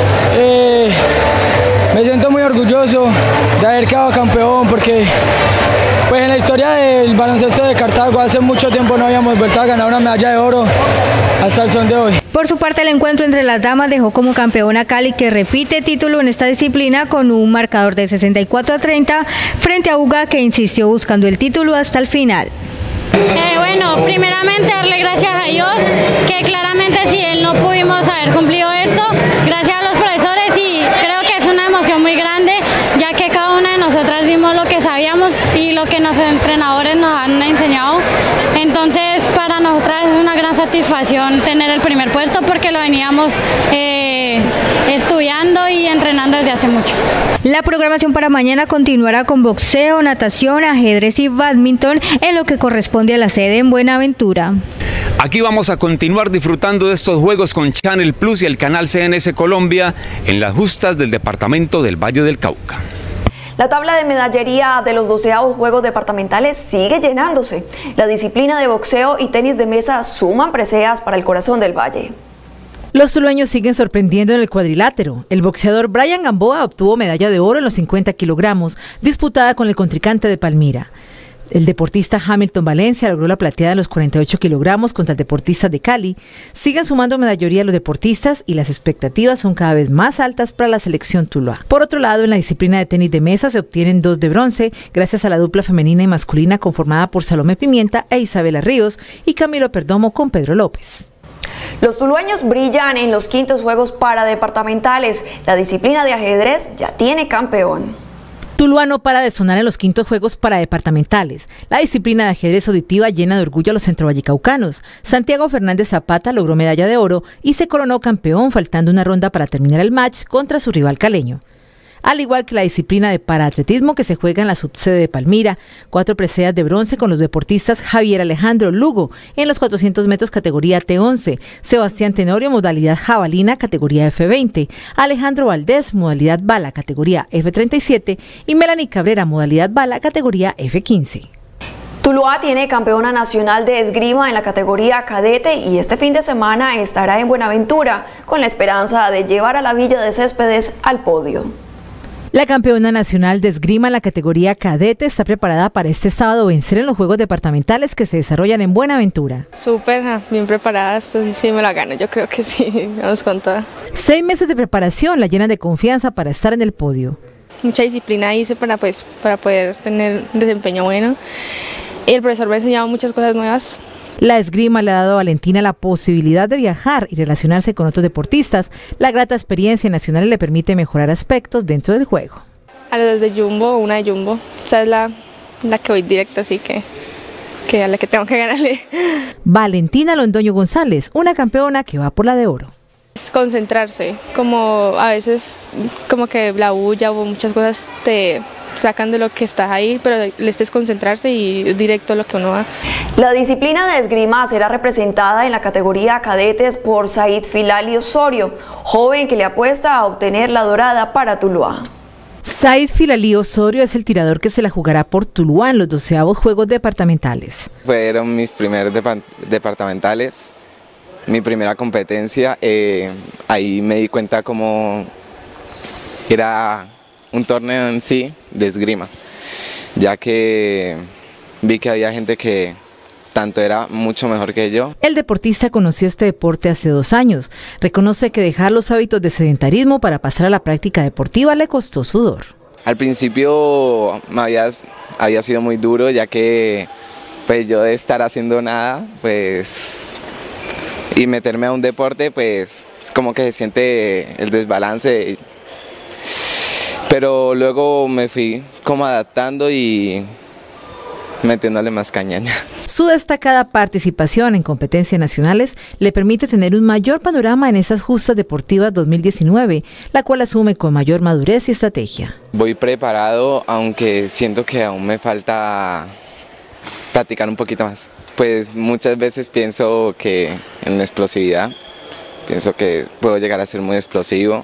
Eh, me siento muy orgulloso de haber quedado campeón, porque pues en la historia del baloncesto de Cartago hace mucho tiempo no habíamos vuelto a ganar una medalla de oro hasta el son de hoy. Por su parte, el encuentro entre las damas dejó como campeona Cali, que repite título en esta disciplina con un marcador de sesenta y cuatro a treinta frente a Buga, que insistió buscando el título hasta el final. Eh, bueno, primeramente darle gracias a Dios, que claramente si él no pudimos haber cumplido esto, gracias a los profesores, y creo que es una emoción muy grande, ya que cada una de nosotras vimos lo que sabíamos y lo que los entrenadores nos han enseñado. Entonces, nosotras es una gran satisfacción tener el primer puesto porque lo veníamos eh, estudiando y entrenando desde hace mucho. La programación para mañana continuará con boxeo, natación, ajedrez y bádminton en lo que corresponde a la sede en Buenaventura. Aquí vamos a continuar disfrutando de estos juegos con Channel Plus y el canal C N S Colombia en las justas del departamento del Valle del Cauca. La tabla de medallería de los doceavos Juegos Departamentales sigue llenándose. La disciplina de boxeo y tenis de mesa suman preseas para el corazón del Valle. Los tulueños siguen sorprendiendo en el cuadrilátero. El boxeador Brian Gamboa obtuvo medalla de oro en los cincuenta kilogramos, disputada con el contrincante de Palmira. El deportista Hamilton Valencia logró la plateada en los cuarenta y ocho kilogramos contra el deportista de Cali. Siguen sumando medallería los deportistas y las expectativas son cada vez más altas para la selección Tuluá. Por otro lado, en la disciplina de tenis de mesa se obtienen dos de bronce gracias a la dupla femenina y masculina conformada por Salomé Pimienta e Isabela Ríos y Camilo Perdomo con Pedro López. Los tulueños brillan en los quintos Juegos Paradepartamentales. La disciplina de ajedrez ya tiene campeón. Tuluá no para de sonar en los quintos Juegos Paradepartamentales. La disciplina de ajedrez auditiva llena de orgullo a los centrovallecaucanos. Santiago Fernández Zapata logró medalla de oro y se coronó campeón faltando una ronda para terminar el match contra su rival caleño. Al igual que la disciplina de paraatletismo que se juega en la subsede de Palmira, cuatro preseas de bronce con los deportistas Javier Alejandro Lugo en los cuatrocientos metros categoría T once, Sebastián Tenorio modalidad jabalina categoría F veinte, Alejandro Valdés modalidad bala categoría F treinta y siete y Melanie Cabrera modalidad bala categoría F quince. Tuluá tiene campeona nacional de esgrima en la categoría cadete y este fin de semana estará en Buenaventura con la esperanza de llevar a la Villa de Céspedes al podio. La campeona nacional de esgrima en la categoría cadete está preparada para este sábado vencer en los Juegos Departamentales que se desarrollan en Buenaventura. Súper, bien preparada, esto sí, sí me la gano, yo creo que sí, vamos con toda. Seis meses de preparación la llenan de confianza para estar en el podio. Mucha disciplina hice para, pues, para poder tener un desempeño bueno y el profesor me ha enseñado muchas cosas nuevas. La esgrima le ha dado a Valentina la posibilidad de viajar y relacionarse con otros deportistas. La grata experiencia nacional le permite mejorar aspectos dentro del juego. A los de Jumbo, una de Jumbo, esa es la, la que voy directa, así que, que a la que tengo que ganarle. Valentina Londoño González, una campeona que va por la de oro. Es concentrarse, como a veces como que la bulla o muchas cosas te sacan de lo que estás ahí, pero le estés concentrarse y directo a lo que uno va. La disciplina de esgrima será representada en la categoría cadetes por Said Filali Osorio, joven que le apuesta a obtener la dorada para Tuluá. Said Filali Osorio es el tirador que se la jugará por Tuluá en los doceavos Juegos Departamentales. Fueron mis primeros depa departamentales, mi primera competencia, eh, ahí me di cuenta cómo era un torneo en sí de esgrima, ya que vi que había gente que tanto era mucho mejor que yo. El deportista conoció este deporte hace dos años. Reconoce que dejar los hábitos de sedentarismo para pasar a la práctica deportiva le costó sudor. Al principio me había, había sido muy duro, ya que pues yo de estar haciendo nada, pues y meterme a un deporte, pues es como que se siente el desbalance. Pero luego me fui como adaptando y metiéndole más cañaña. Su destacada participación en competencias nacionales le permite tener un mayor panorama en esas justas deportivas dos mil diecinueve, la cual asume con mayor madurez y estrategia. Voy preparado, aunque siento que aún me falta practicar un poquito más. Pues muchas veces pienso que en la explosividad, pienso que puedo llegar a ser muy explosivo.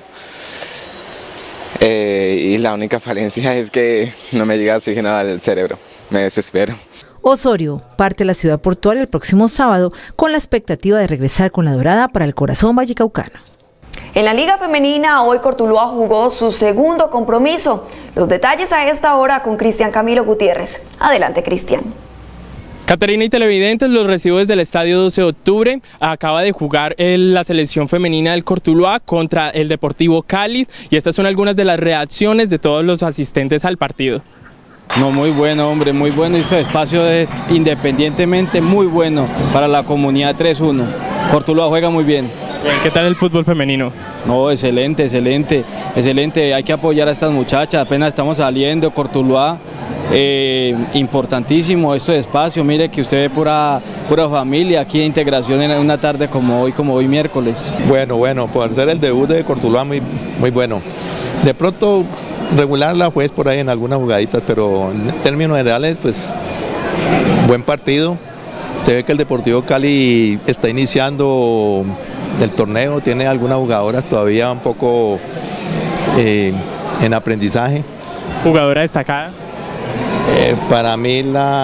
Eh, y la única falencia es que no me llega oxígeno al cerebro, me desespero. Osorio parte de la ciudad portuaria el próximo sábado con la expectativa de regresar con la dorada para el corazón vallecaucano. En la Liga Femenina, hoy Cortuluá jugó su segundo compromiso. Los detalles a esta hora con Cristian Camilo Gutiérrez. Adelante, Cristian. Caterina y televidentes, los recibo desde el estadio doce de octubre. Acaba de jugar el, la selección femenina del Cortuluá contra el Deportivo Cali y estas son algunas de las reacciones de todos los asistentes al partido. No, muy bueno, hombre, muy bueno. Este espacio es independientemente muy bueno para la comunidad tres uno. Cortuluá juega muy bien. ¿Qué tal el fútbol femenino? No, excelente, excelente, excelente. Hay que apoyar a estas muchachas, apenas estamos saliendo, Cortuluá. eh, importantísimo esto de espacio, mire que usted ve pura, pura familia aquí de integración en una tarde como hoy, como hoy miércoles. Bueno, bueno, por ser el debut de Cortuluá muy, muy bueno. De pronto regular la juez por ahí en algunas jugaditas, pero en términos generales pues buen partido. Se ve que el Deportivo Cali está iniciando el torneo, tiene algunas jugadoras todavía un poco eh, en aprendizaje. ¿Jugadora destacada? Eh, para mí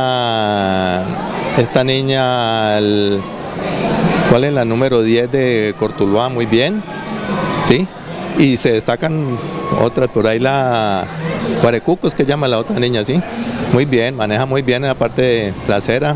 la esta niña, el, ¿cuál es la número diez de Cortuluá? Muy bien, ¿sí? Y se destacan otras, por ahí la Cuarecucos que llama la otra niña, ¿sí? Muy bien, maneja muy bien en la parte trasera.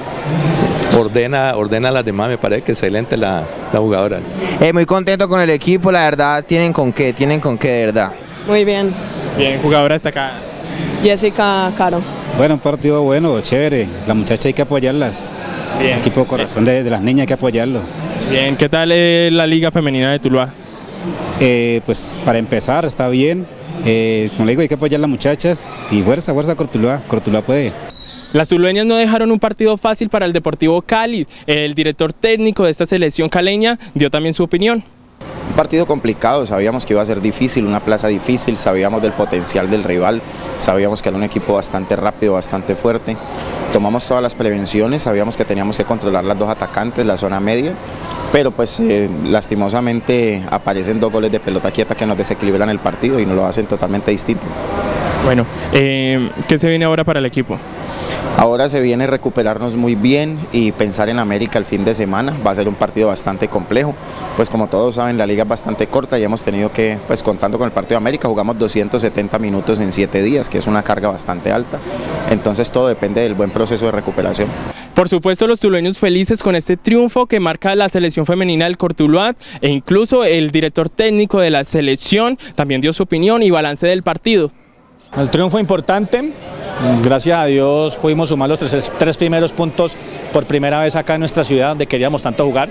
Ordena, ordena a las demás, me parece que excelente la, la jugadora. Eh, muy contento con el equipo, la verdad, tienen con qué, tienen con qué, de verdad. Muy bien. Bien, jugadora destacada. Jessica Caro. Bueno, un partido bueno, chévere, las muchachas hay que apoyarlas. Bien. Equipo de corazón de, de las niñas hay que apoyarlo. Bien, ¿qué tal es la Liga Femenina de Tuluá? Eh, pues para empezar, está bien, eh, como le digo, hay que apoyar a las muchachas y fuerza, fuerza Cortuluá, Cortuluá puede. Las tulueñas no dejaron un partido fácil para el Deportivo Cali. El director técnico de esta selección caleña dio también su opinión. Un partido complicado, sabíamos que iba a ser difícil, una plaza difícil, sabíamos del potencial del rival, sabíamos que era un equipo bastante rápido, bastante fuerte. Tomamos todas las prevenciones, sabíamos que teníamos que controlar las dos atacantes, la zona media, pero pues eh, lastimosamente aparecen dos goles de pelota quieta que nos desequilibran el partido y nos lo hacen totalmente distinto. Bueno, eh, ¿qué se viene ahora para el equipo? Ahora se viene recuperarnos muy bien y pensar en América el fin de semana. Va a ser un partido bastante complejo, pues como todos saben la liga es bastante corta y hemos tenido que, pues contando con el partido de América, jugamos doscientos setenta minutos en siete días, que es una carga bastante alta, entonces todo depende del buen proceso de recuperación. Por supuesto, los tulueños felices con este triunfo que marca la selección femenina del Cortuluá, e incluso el director técnico de la selección también dio su opinión y balance del partido. El triunfo importante, gracias a Dios pudimos sumar los tres, tres primeros puntos por primera vez acá en nuestra ciudad donde queríamos tanto jugar.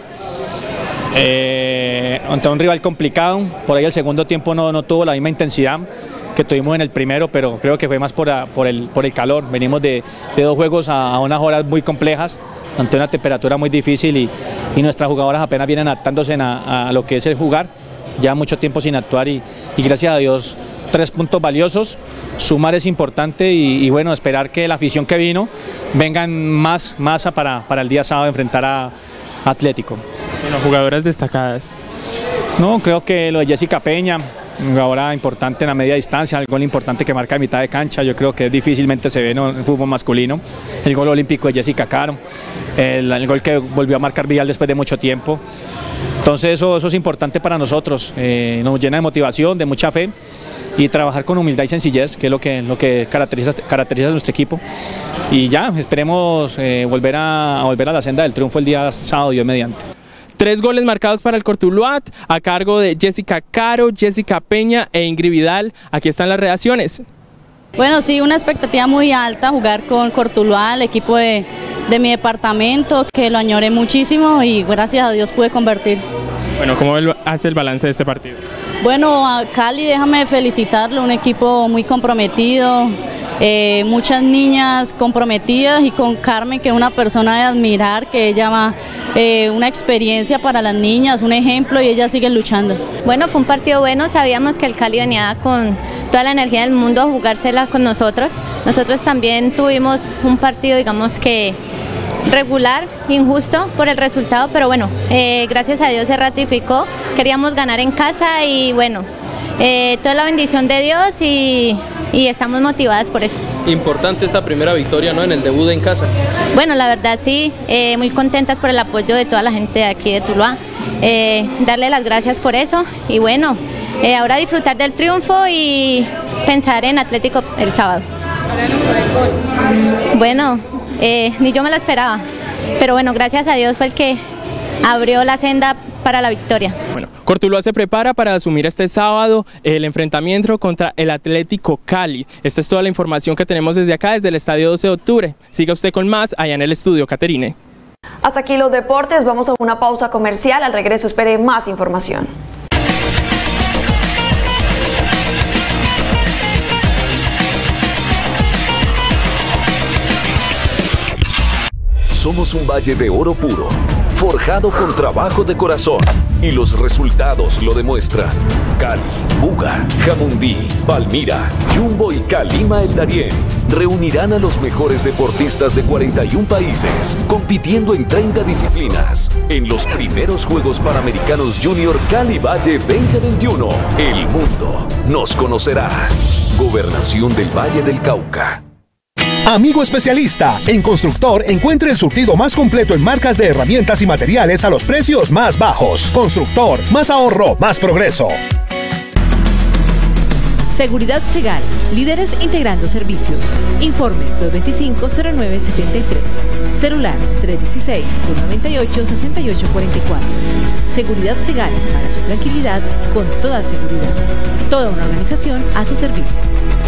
Eh, ante un rival complicado, por ahí el segundo tiempo no, no tuvo la misma intensidad que tuvimos en el primero, pero creo que fue más por, a, por, el, por el calor. Venimos de, de dos juegos a, a unas horas muy complejas, ante una temperatura muy difícil y, y nuestras jugadoras apenas vienen adaptándose a, a lo que es el jugar, ya mucho tiempo sin actuar y, y gracias a Dios tres puntos valiosos, sumar es importante y, y bueno, esperar que la afición que vino vengan más masa para, para el día sábado enfrentar a, a Atlético. Bueno, jugadoras destacadas. No, creo que lo de Jessica Peña, jugadora importante en la media distancia, el gol importante que marca a mitad de cancha, yo creo que difícilmente se ve en el fútbol masculino, el gol olímpico de Jessica Caro, el, el gol que volvió a marcar Vidal después de mucho tiempo, entonces eso, eso es importante para nosotros, eh, nos llena de motivación, de mucha fe y trabajar con humildad y sencillez, que es lo que, lo que caracteriza, caracteriza a nuestro equipo, y ya, esperemos eh, volver, a, a volver a la senda del triunfo el día sábado, Dios mediante. Tres goles marcados para el Cortuluá a cargo de Jessica Caro, Jessica Peña e Ingrid Vidal. Aquí están las reacciones. Bueno, sí, una expectativa muy alta, jugar con Cortuluá, el equipo de, de mi departamento, que lo añoré muchísimo y gracias a Dios pude convertir. Bueno, ¿cómo hace el balance de este partido? Bueno, a Cali déjame felicitarlo, un equipo muy comprometido, eh, muchas niñas comprometidas y con Carmen, que es una persona de admirar, que ella va, eh, una experiencia para las niñas, un ejemplo y ellas siguen luchando. Bueno, fue un partido bueno, sabíamos que el Cali venía con toda la energía del mundo a jugársela con nosotros. Nosotros también tuvimos un partido, digamos que regular, injusto por el resultado, pero bueno, eh, gracias a Dios se ratificó, queríamos ganar en casa y bueno, eh, toda la bendición de Dios y, y estamos motivadas por eso. Importante esta primera victoria, ¿no?, en el debut en casa. Bueno, la verdad sí, eh, muy contentas por el apoyo de toda la gente de aquí de Tuluá, eh, darle las gracias por eso y bueno, eh, ahora disfrutar del triunfo y pensar en Atlético el sábado. Bueno, Eh, ni yo me lo esperaba, pero bueno, gracias a Dios fue el que abrió la senda para la victoria. Bueno, Cortuluá se prepara para asumir este sábado el enfrentamiento contra el Atlético Cali. Esta es toda la información que tenemos desde acá, desde el Estadio doce de octubre. Siga usted con más allá en el estudio, Caterine. Hasta aquí los deportes, vamos a una pausa comercial, al regreso espere más información. somos un valle de oro puro, forjado con trabajo de corazón. Y los resultados lo demuestran. Cali, Buga, Jamundí, Palmira, Jumbo y Calima El Darién reunirán a los mejores deportistas de cuarenta y un países, compitiendo en treinta disciplinas. En los primeros Juegos Panamericanos Junior Cali Valle veinte veintiuno, el mundo nos conocerá. Gobernación del Valle del Cauca. Amigo especialista, en Constructor encuentre el surtido más completo en marcas de herramientas y materiales a los precios más bajos. Constructor, más ahorro, más progreso. Seguridad Segal, líderes integrando servicios. Informe dos dos cinco, cero nueve siete tres. Celular tres uno seis, dos nueve ocho, seis ocho cuatro cuatro. Seguridad Segal, para su tranquilidad, con toda seguridad. Toda una organización a su servicio.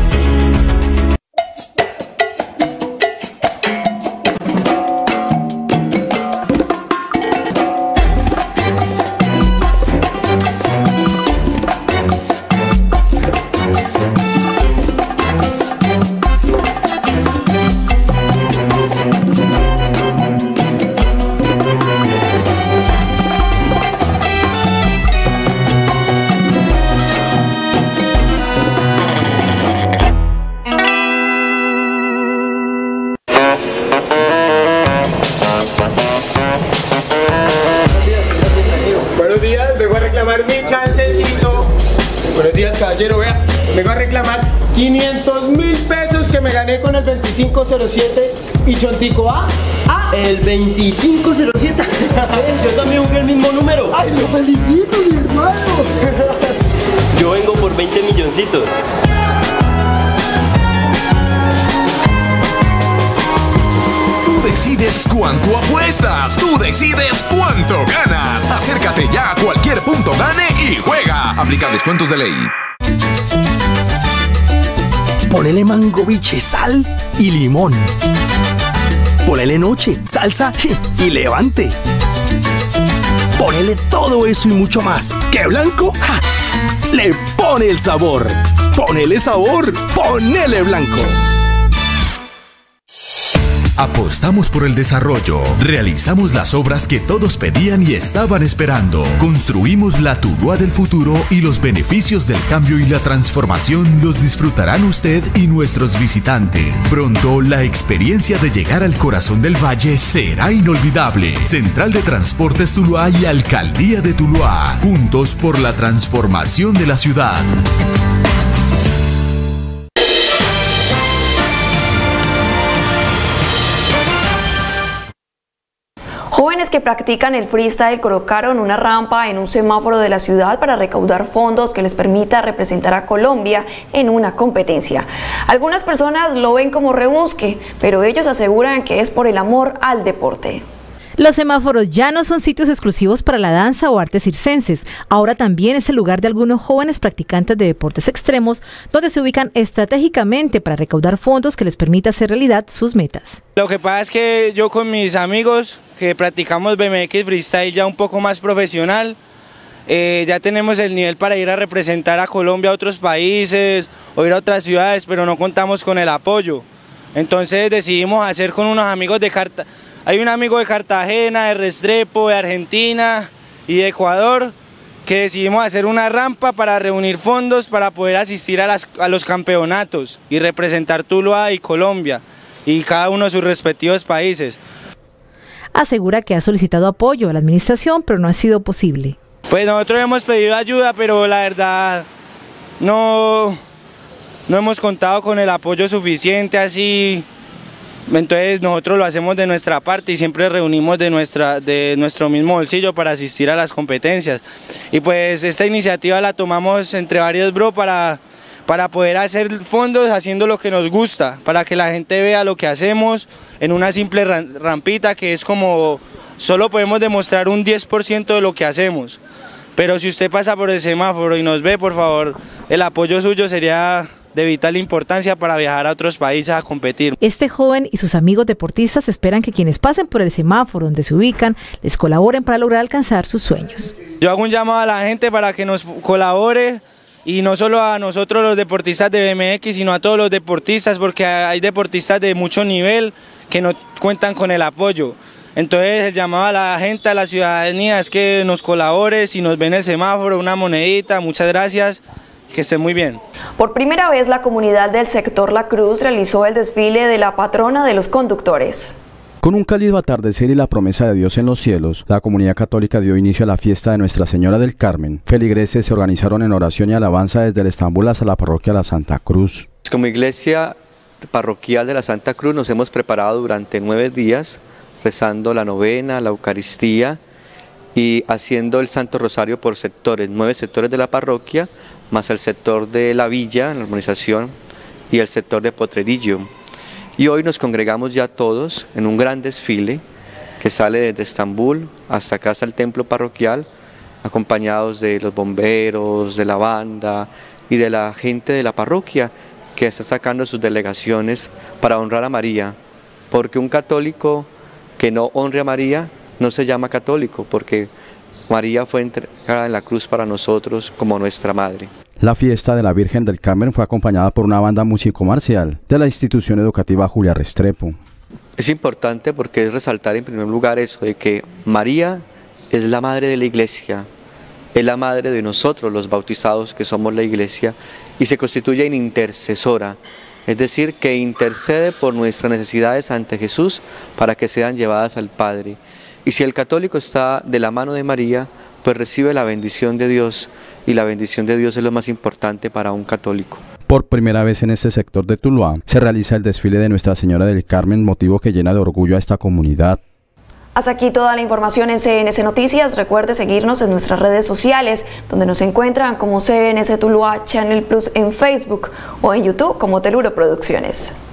Caballero, vea, vengo a reclamar quinientos mil pesos que me gané con el veinticinco cero siete y Chontico A. Ah, el veinticinco cero siete. Yo también jugué el mismo número. Ay, lo felicito, mi hermano. Yo vengo por veinte milloncitos. Tú decides cuánto apuestas, tú decides cuánto ganas. Acércate ya a cualquier punto gane y juega. Aplica descuentos de ley. Ponele mangoviche, sal y limón. Ponele noche, salsa y levante. Ponele todo eso y mucho más. ¿Qué Blanco? ¡Ja! Le pone el sabor. Ponele sabor, ponele Blanco. Apostamos por el desarrollo, realizamos las obras que todos pedían y estaban esperando, construimos la Tuluá del futuro y los beneficios del cambio y la transformación los disfrutarán usted y nuestros visitantes. Pronto la experiencia de llegar al corazón del valle será inolvidable. Central de Transportes Tuluá y Alcaldía de Tuluá, juntos por la transformación de la ciudad. Jóvenes que practican el freestyle colocaron una rampa en un semáforo de la ciudad para recaudar fondos que les permita representar a Colombia en una competencia. Algunas personas lo ven como rebusque, pero ellos aseguran que es por el amor al deporte. Los semáforos ya no son sitios exclusivos para la danza o artes circenses, ahora también es el lugar de algunos jóvenes practicantes de deportes extremos, donde se ubican estratégicamente para recaudar fondos que les permita hacer realidad sus metas. Lo que pasa es que yo con mis amigos que practicamos B M X Freestyle ya un poco más profesional, eh, ya tenemos el nivel para ir a representar a Colombia a otros países o ir a otras ciudades, pero no contamos con el apoyo. Entonces decidimos hacer con unos amigos de Cartagena. Hay un amigo de Cartagena, de Restrepo, de Argentina y de Ecuador que decidimos hacer una rampa para reunir fondos para poder asistir a, las, a los campeonatos y representar Tuluá y Colombia y cada uno de sus respectivos países. Asegura que ha solicitado apoyo a la administración, pero no ha sido posible. Pues nosotros hemos pedido ayuda, pero la verdad no, no hemos contado con el apoyo suficiente así. Entonces nosotros lo hacemos de nuestra parte y siempre reunimos de, nuestra, de nuestro mismo bolsillo para asistir a las competencias. Y pues esta iniciativa la tomamos entre varios bro para, para poder hacer fondos haciendo lo que nos gusta, para que la gente vea lo que hacemos en una simple rampita que es como, solo podemos demostrar un diez por ciento de lo que hacemos. Pero si usted pasa por el semáforo y nos ve, por favor, el apoyo suyo sería de vital importancia para viajar a otros países a competir. Este joven y sus amigos deportistas esperan que quienes pasen por el semáforo donde se ubican les colaboren para lograr alcanzar sus sueños. Yo hago un llamado a la gente para que nos colabore y no solo a nosotros los deportistas de B M X, sino a todos los deportistas, porque hay deportistas de mucho nivel que no cuentan con el apoyo. Entonces el llamado a la gente, a la ciudadanía, es que nos colabore, si nos ven el semáforo, una monedita, muchas gracias, que estén muy bien. Por primera vez la comunidad del sector La Cruz realizó el desfile de la patrona de los conductores. Con un cálido atardecer y la promesa de Dios en los cielos, la comunidad católica dio inicio a la fiesta de Nuestra Señora del Carmen. Feligreses se organizaron en oración y alabanza desde el Estambul hasta la parroquia La Santa Cruz. Como iglesia parroquial de la Santa Cruz nos hemos preparado durante nueve días rezando la novena, la Eucaristía y haciendo el Santo Rosario por sectores, nueve sectores de la parroquia, más el sector de la villa, la urbanización, y el sector de Potrerillo. Y hoy nos congregamos ya todos en un gran desfile que sale desde Estambul hasta acá, hasta el templo parroquial, acompañados de los bomberos, de la banda y de la gente de la parroquia que está sacando sus delegaciones para honrar a María, porque un católico que no honre a María no se llama católico, porque María fue entregada en la cruz para nosotros como nuestra madre. La fiesta de la Virgen del Carmen fue acompañada por una banda músico-marcial de la institución educativa Julia Restrepo. Es importante porque es resaltar en primer lugar eso, de que María es la madre de la iglesia, es la madre de nosotros los bautizados que somos la iglesia y se constituye en intercesora, es decir, que intercede por nuestras necesidades ante Jesús para que sean llevadas al Padre. Y si el católico está de la mano de María, pues recibe la bendición de Dios, y la bendición de Dios es lo más importante para un católico. Por primera vez en este sector de Tuluá se realiza el desfile de Nuestra Señora del Carmen, motivo que llena de orgullo a esta comunidad. Hasta aquí toda la información en C N C Noticias. Recuerde seguirnos en nuestras redes sociales, donde nos encuentran como C N C Tuluá Channel Plus en Facebook o en YouTube como Teluro Producciones.